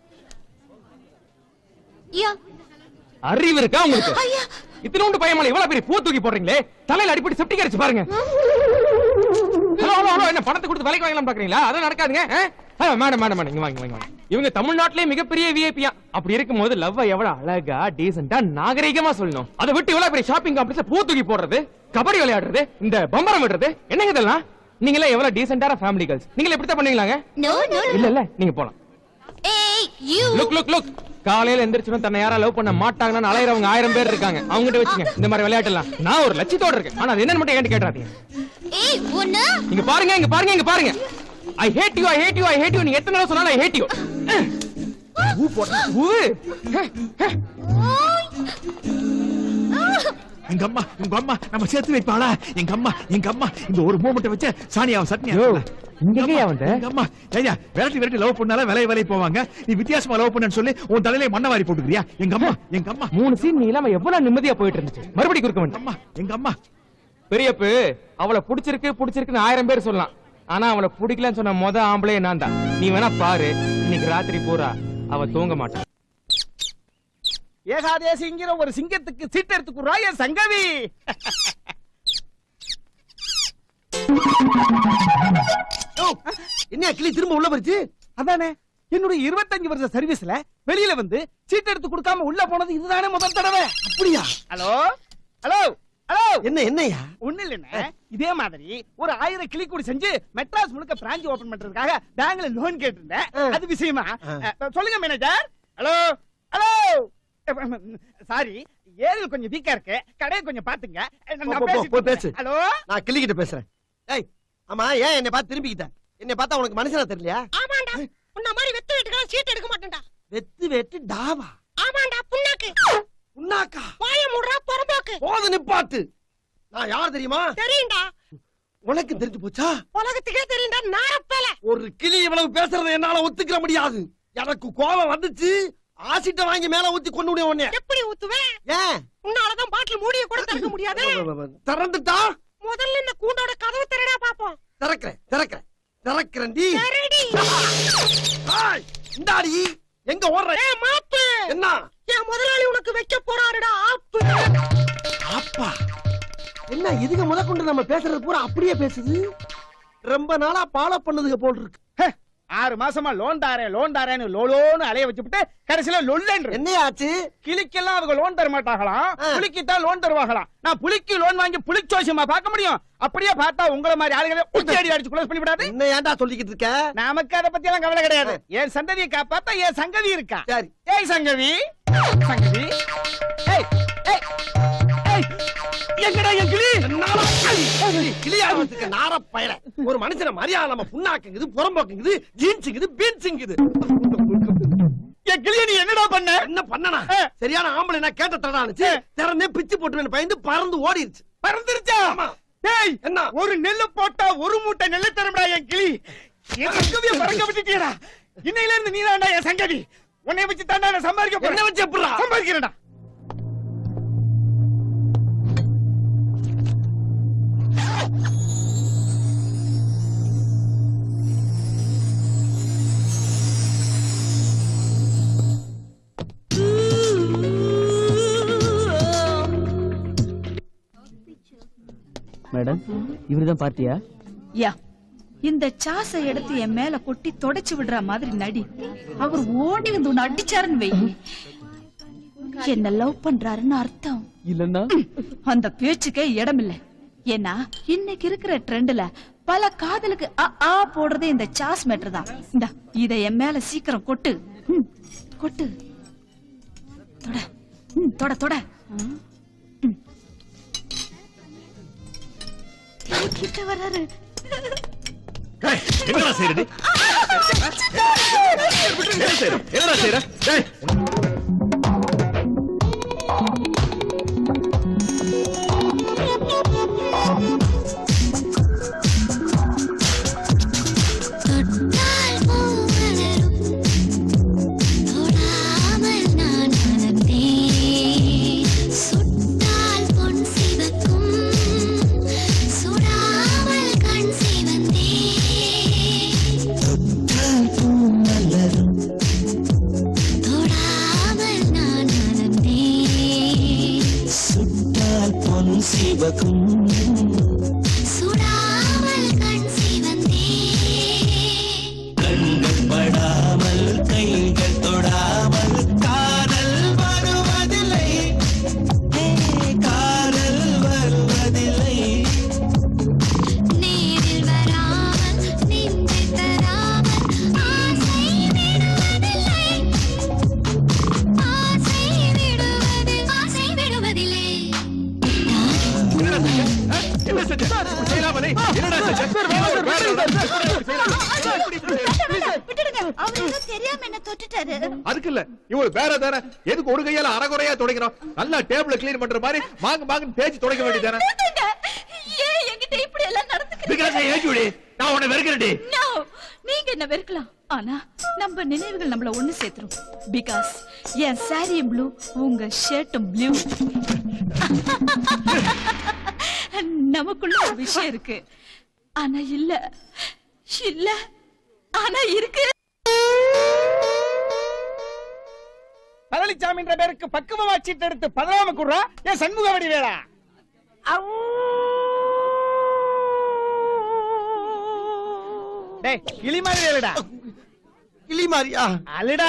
யா. அறிவு இருக்கா உங்களுக்கு? இத்தனோண்டு பயமால இவ்வளவு பெரிய பூ தூக்கி போடுறீங்களே. தலையில அடிபட்டு செப்டிக் அடிச்சு பாருங்க. ஹலோ ஹலோ ஹலோ, என்ன பணத்தை கொடுத்து விலைக்கு வாங்கலாம் பாக்குறீங்களா? அதெல்லாம் நடக்காதுங்க. மேடம் மேடம் மேடம் இங்க வாங்க வாங்க வாங்க. இவங்க தமிழ்நாட்டிலே மிகப்பெரிய விஐபியா. அப்படி இருக்கும்போது லவ் எவ்வளவு அழகா டீசென்ட்டா நாகரிகமா சொல்லணும். அதை விட்டு இவ்வளவு பெரிய ஷாப்பிங் காம்ப்ளெக்ஸ்ல பூ தூக்கி போடுறது, கபடி விளையாடுறது, இந்த பம்பரம் விடுறது என்னங்க இதெல்லாம்? நீங்க எல்லாம் எவ்வளவு டீசென்ட்டான ஃபேமிலி கேர்ள்ஸ். நீங்க இப்படி தான் பண்ணீங்களாங்க? நோ நோ இல்ல இல்ல நீங்க போலாம். ஏய் யூ லுக் லுக் லுக். காலையில எந்திரிச்சதும் தன்னை யாரா லவ் பண்ண மாட்டாங்கன்னு அலையறவங்க ஆயிரம் பேர் இருக்காங்க. அவங்ககிட்ட வச்சுங்க இந்த மாதிரி விளையாட்டு எல்லாம். நான் ஒரு லட்சியத்தோட இருக்கேன். ஆனா அது என்னன்னு மட்டும் ஏன்ட்டு கேட்றாதீங்க. ஏய் ஒண்ணு இங்க பாருங்க இங்க பாருங்க இங்க பாருங்க. I hate you I hate you I hate you. நீங்க எத்தனை தடவை சொன்னாலும் ஐ ஹேட் யூ. ஊ போடு ஊ. எங்க அம்மா உங்க அம்மா நம்ம சேர்த்து வைப்பாளா? எங்க அம்மா எங்க அம்மா இந்த ஒரு மூமெண்ட் வச்சு சானியாவை சட்னி. இங்கங்க வந்து எங்க அம்மா ஏய்யா விரட்டி விரட்டி லவ் பண்ணால விலை விலை போவாங்க. நீ வித்தியாசமா லவ் பண்ணன்னு சொல்லி உன் தலையில மண்ணை வாரி போட்டுக்கிறியா? எங்க அம்மா எங்க அம்மா மூணு சீன் நீ இல்லாம எவ்வளவு நிம்மதியா போயிட்டு இருந்துச்சு. மறுபடியும் குறுக்க வேண்டாம். அம்மா எங்க அம்மா பெரியப்பு அவளை புடிச்சிருக்கு புடிச்சிருக்குன்னு ஆயிரம் பேர் சொல்லலாம். ஆனா அவளை பிடிக்கலன்னு சொன்ன மொத ஆம்பளே நான் தான். நீ வேணா பாரு, இன்னைக்கு ராத்திரி பூரா அவ தூங்க மாட்டான். ஏகாதேசிங்கிற ஒரு சிங்கத்துக்கு சீட்டு எடுத்துக்குறாய சங்கவி. என்ன கிளி திரும்ப உள்ள போச்சு? அதானே என்னுடைய இருபத்தஞ்சு வருஷ சர்வீஸ்ல வெளியில வந்து சீட்டு எடுத்து கொடுக்காம உள்ள போனது இதுதானே முதல் தடவை. அப்படியா? Hello hello hello. என்ன என்னையா? ஒண்ணு இல்லைன்னு இதே மாதிரி ஒரு ஆயிரம் கிளி கூடி செஞ்சு மெட்ராஸ் முழுக்க பிரான்ச் ஓபன் பண்றதுக்காக பேங்க்ல லோன் கேட்டிருந்தேன். அது விஷயமா சொல்லுங்க மேனேஜர். Hello hello. சாரி, ஏரியில் கொஞ்சம் வீக்கா இருக்கு. கடையை கொஞ்சம் பாத்துங்க. பேசு. ஹலோ, நான் கிளிக்கிட்ட பேசுறேன். ஏய் ஆமா, ஏன் என்னை பார்த்து திரும்பிக்கிட்ட? என்னை பார்த்தா உனக்கு மனுஷனா தெரியலையா? ஆமாண்டா, உன்ன மாதிரி வெத்து வெட்டுக்கலாம் சீட் எடுக்க மாட்டேன்டா. வெத்து வெட்டு டாவா? ஆமாண்டா, புண்ணாக்கு. புண்ணாக்கா வாய மூடுறா பொறம்போக்கு. போது நிப்பாட்டு. நான் யார் தெரியுமா? தெரியும்டா. உனக்கு தெரிஞ்சு போச்சா? உலகத்துக்கே தெரியும்டா நாரப்பேல. ஒரு கிளி இவ்வளவு பேசுறதை என்னால ஒத்துக்கிற முடியாது. எனக்கு கோபம் வந்துச்சு. ஆசிட்ட வாங்கி மேல ஊத்தி கொண்டு விடுவேன் உன்னை. எப்படி ஊத்துவேன்? ஏன்? உன்னாலதான் பாட்டில் மூடிய கூட திறக்க முடியாது. திறந்துட்டா முதல்ல இந்த கூண்டோட கதவை திறடா பாப்போம். திறக்கிறேன் திறக்கிறேன் திறக்கிறேன்டி. சரிடி. ஹாய் இந்தாடி. எங்க ஓடுற? ஏய் மாப்பு. என்ன? என் முதலாளி உனக்கு வைக்க போறாருடா ஆப்பு. அப்பா என்ன இதுக்கு முத கொண்டு நம்ம பேசுறது பூரா அப்படியே பேசுது. ரொம்ப நாளா ஃபாலோ பண்ணதுக்கு போல் இருக்கு. ஆறு மாசமா லோன் தாரேன் லோன் தாரேன்னு லோலோன்னு அலைய வச்சுட்டு கடைசியில லொல்லன்று என்ன ஆச்சு? கிளிக்கெல்லாம் அவங்க லோன் தர மாட்டாங்களாம், புலிக்கு தான் லோன் தருவாங்களாம். நான் புலிக்கு லோன் வாங்கி புலிச்சோசியமா பார்க்க முடியும்? அப்படியே பார்த்தா உங்களை மாதிரி ஆளுகளை உச்சி அடி அடிச்சு க்ளோஸ் பண்ணி விடாது. என்ன ஏன்டா சொல்லிக்கிட்டு இருக்க? நமக்கு அதை பத்தி எல்லாம் கவலை கிடையாது. என் சந்ததியை காப்பாத்தா என் சங்கவி இருக்கா. சரி. ஏய் சங்கவி சங்கவி ஏய் ஏய் ஏய் எங்கடா என் கிளி? கிளியாவதுக்கு நார பயல. ஒரு மனுஷன மரியாதை நம்ம புண்ணாக்குங்குது, புறம்போக்குங்குது, ஜீன்ஸுங்குது, பீன்ஸுங்குது. என் கிளிய நீ என்னடா பண்ண? என்ன பண்ணனா? சரியான ஆம்பளை நான் கேட்ட தடானுச்சு. திறந்தே பிச்சு போட்டுவேன் பயந்து பறந்து ஓடிடுச்சு. பறந்துருச்சா? டேய் என்ன ஒரு நெல்லு போட்டா ஒரு மூட்டை நெல்லு தரும்டா என் கிளி. என் சங்கவிய பறக்க விட்டுட்டியடா. இன்னையில இருந்து நீதான்டா என் சங்கவி. உன்னை வச்சு தான்டா நான் சம்பாதிக்க போறேன். என்ன வச்சு எப்படிடா சம்பாதிக்கிறேன்டா? மேடம் இவருதான் பார்ட்டியா? யா இந்த சாசை எடுத்து என் மேல கொட்டி தொடச்சு விடுற மாதிரி நடி. அவர் ஓடி வந்து உன்னை அடிச்சாருன்னு வை. என்ன லவ் பண்றாருன்னு அர்த்தம் இல்லன்னா அந்த பேச்சுக்கே இடம் இல்ல. ஏன்னா இன்னைக்கு இருக்கிற ட்ரெண்ட்ல பல காதலுக்கு அ ஆ போடுறதே இந்த சாஸ் மேட்டர் தான். இந்த இத என் மேல சீக்கிரம் கொட்டு. கொட்டு தொட தொட தொட. கிட்ட வராரு. என்னடா செய்யறது? என்ன செய்யற? என்னடா செய்யற? டேய் அதுக்கு இல்ல இவரு வேற தானே. எதுக்கு ஒரு கையால அரைகுறையா துடைக்கிறோம்? நல்லா டேபிள கிளீன் பண்ற மாதிரி மாங்க மாங்கன்னு தேய்ச்சி துடைக்க வேண்டியதானே. ஏன் என்கிட்ட இப்படி எல்லாம் நடந்துக்கிட்டு? பிகாஸ் ஐ ஹேட் யூ டி. நான் உன்னை வெறுக்கிறேன்டி. நோ நீங்க என்ன வெறுக்கலாம். ஆனா நம்ம நினைவுகள் நம்மள ஒண்ணு சேர்த்துரும். பிகாஸ் என் சாரியும் ப்ளூ, உங்க ஷர்ட்டும் ப்ளூ. நமக்குள்ள ஒரு விஷயம் இருக்கு. ஆனா இல்ல இல்ல ஆனா இருக்கு. பழனிசாமின்ற பேருக்கு பக்குவமா சீட்டு எடுத்து பதினாம குடுறா என் சண்முக வடிவேலா. டேய் கிளி மாதிரி வேலடா. கிளி மாதிரியா? அலடா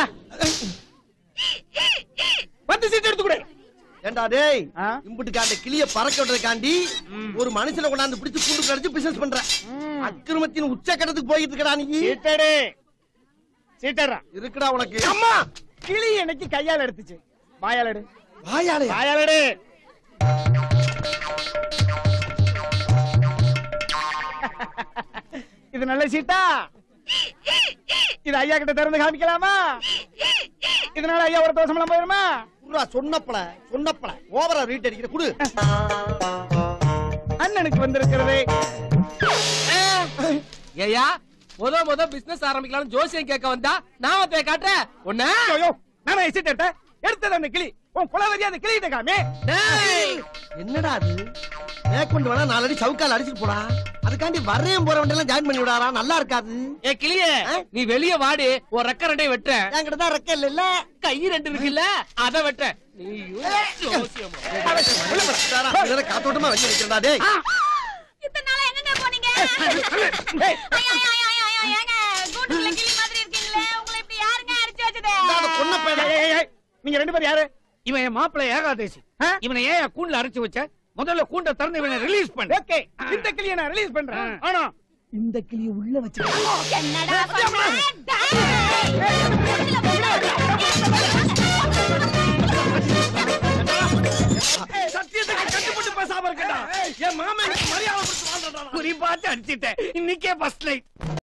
பத்து சீட்டு எடுத்து கொடு. ஏண்டா டேய் இம்புட்டுக்காண்ட கிளிய பறக்க விடுறதுக்காண்டி ஒரு மனுஷனை கொண்டாந்து பிடிச்சு கூண்டு கடிச்சு பிசினஸ் பண்ற அக்கிரமத்தின் உச்சக்கட்டத்துக்கு போயிட்டு இருக்கடா நீ. சீட்டடே சீட்டடா இருக்குடா உனக்கு. அம்மா கிளி எனக்கு கையால எடுத்துச்சு. வாயால எடு. வாயால வாயால எடு. இது நல்ல சீட்டா? இது ஐயா கிட்ட திறந்து காமிக்கலாமா? இதனால ஐயா ஒரு தோசம் எல்லாம் போயிருமா? குடுறா சொன்னப்பல சொன்னப்பல ஓவரா ரீட் அடிக்கிற குடு. அண்ணனுக்கு வந்திருக்கிறதே. ஏயா முத முத பிசினஸ் ஆரம்பிக்கலாம் ஜோசியம் கேட்க வந்தா நான் வந்து காட்டுறேன் ஒண்ணு. நானே எசிட் எடுத்தேன். எடுத்தது அந்த கிளி. உன் குலவரியா அந்த கிளியிட்ட காமே. என்னடா அது? மேற்கொண்டு வேணா நாலடி சவுக்கால் அடிச்சுட்டு போடா. அதுக்காண்டி வரையும் போற வண்டியெல்லாம் ஜாயின் பண்ணி விடாரா? நல்லா இருக்காது. ஏ கிளியே நீ வெளிய வாடி. ஒரு ரெக்க ரெண்டையும் வெட்டுறேன். என்கிட்ட தான் ரெக்க இல்ல. கை ரெண்டு இருக்குல்ல அத வெட்டுறேன். நீ ஜோசியமா காத்தோட்டமா வச்சு வைக்கிறதா டேய். இத்தனை நாளா எங்கங்க போனீங்க? ஐயா ஐயா ஐயா ஏங்க கூண்டுல கிளி மாதிரி இருக்கீங்களே, உங்களை இப்படி யாருங்க அடிச்சு வச்சது? அந்த பொண்ண பையன். நீங்க ரெண்டு பேரும் யாரு? இவன் என் மாப்பிள்ளை ஏகாதேசி. இவனை ஏன் கூண்டுல அடைச்சு வச்ச? முதல்ல கூண்ட திறந்து இவனை ரிலீஸ் பண்ணு. ஓகே, இந்த கிளியை நான் ரிலீஸ் பண்றேன். ஆனா இந்த கிளியை உள்ள வச்சு என்னடா பண்ண? சத்தியத்துக்கு கட்டுப்பட்டு பேசாம இருக்கடா. என் மாமன் மரியாதை கொடுத்து வாழ்றடா. குறி பார்த்து அடிச்சிட்டேன். இன்னைக்கே ஃபர்ஸ்ட் லைட்.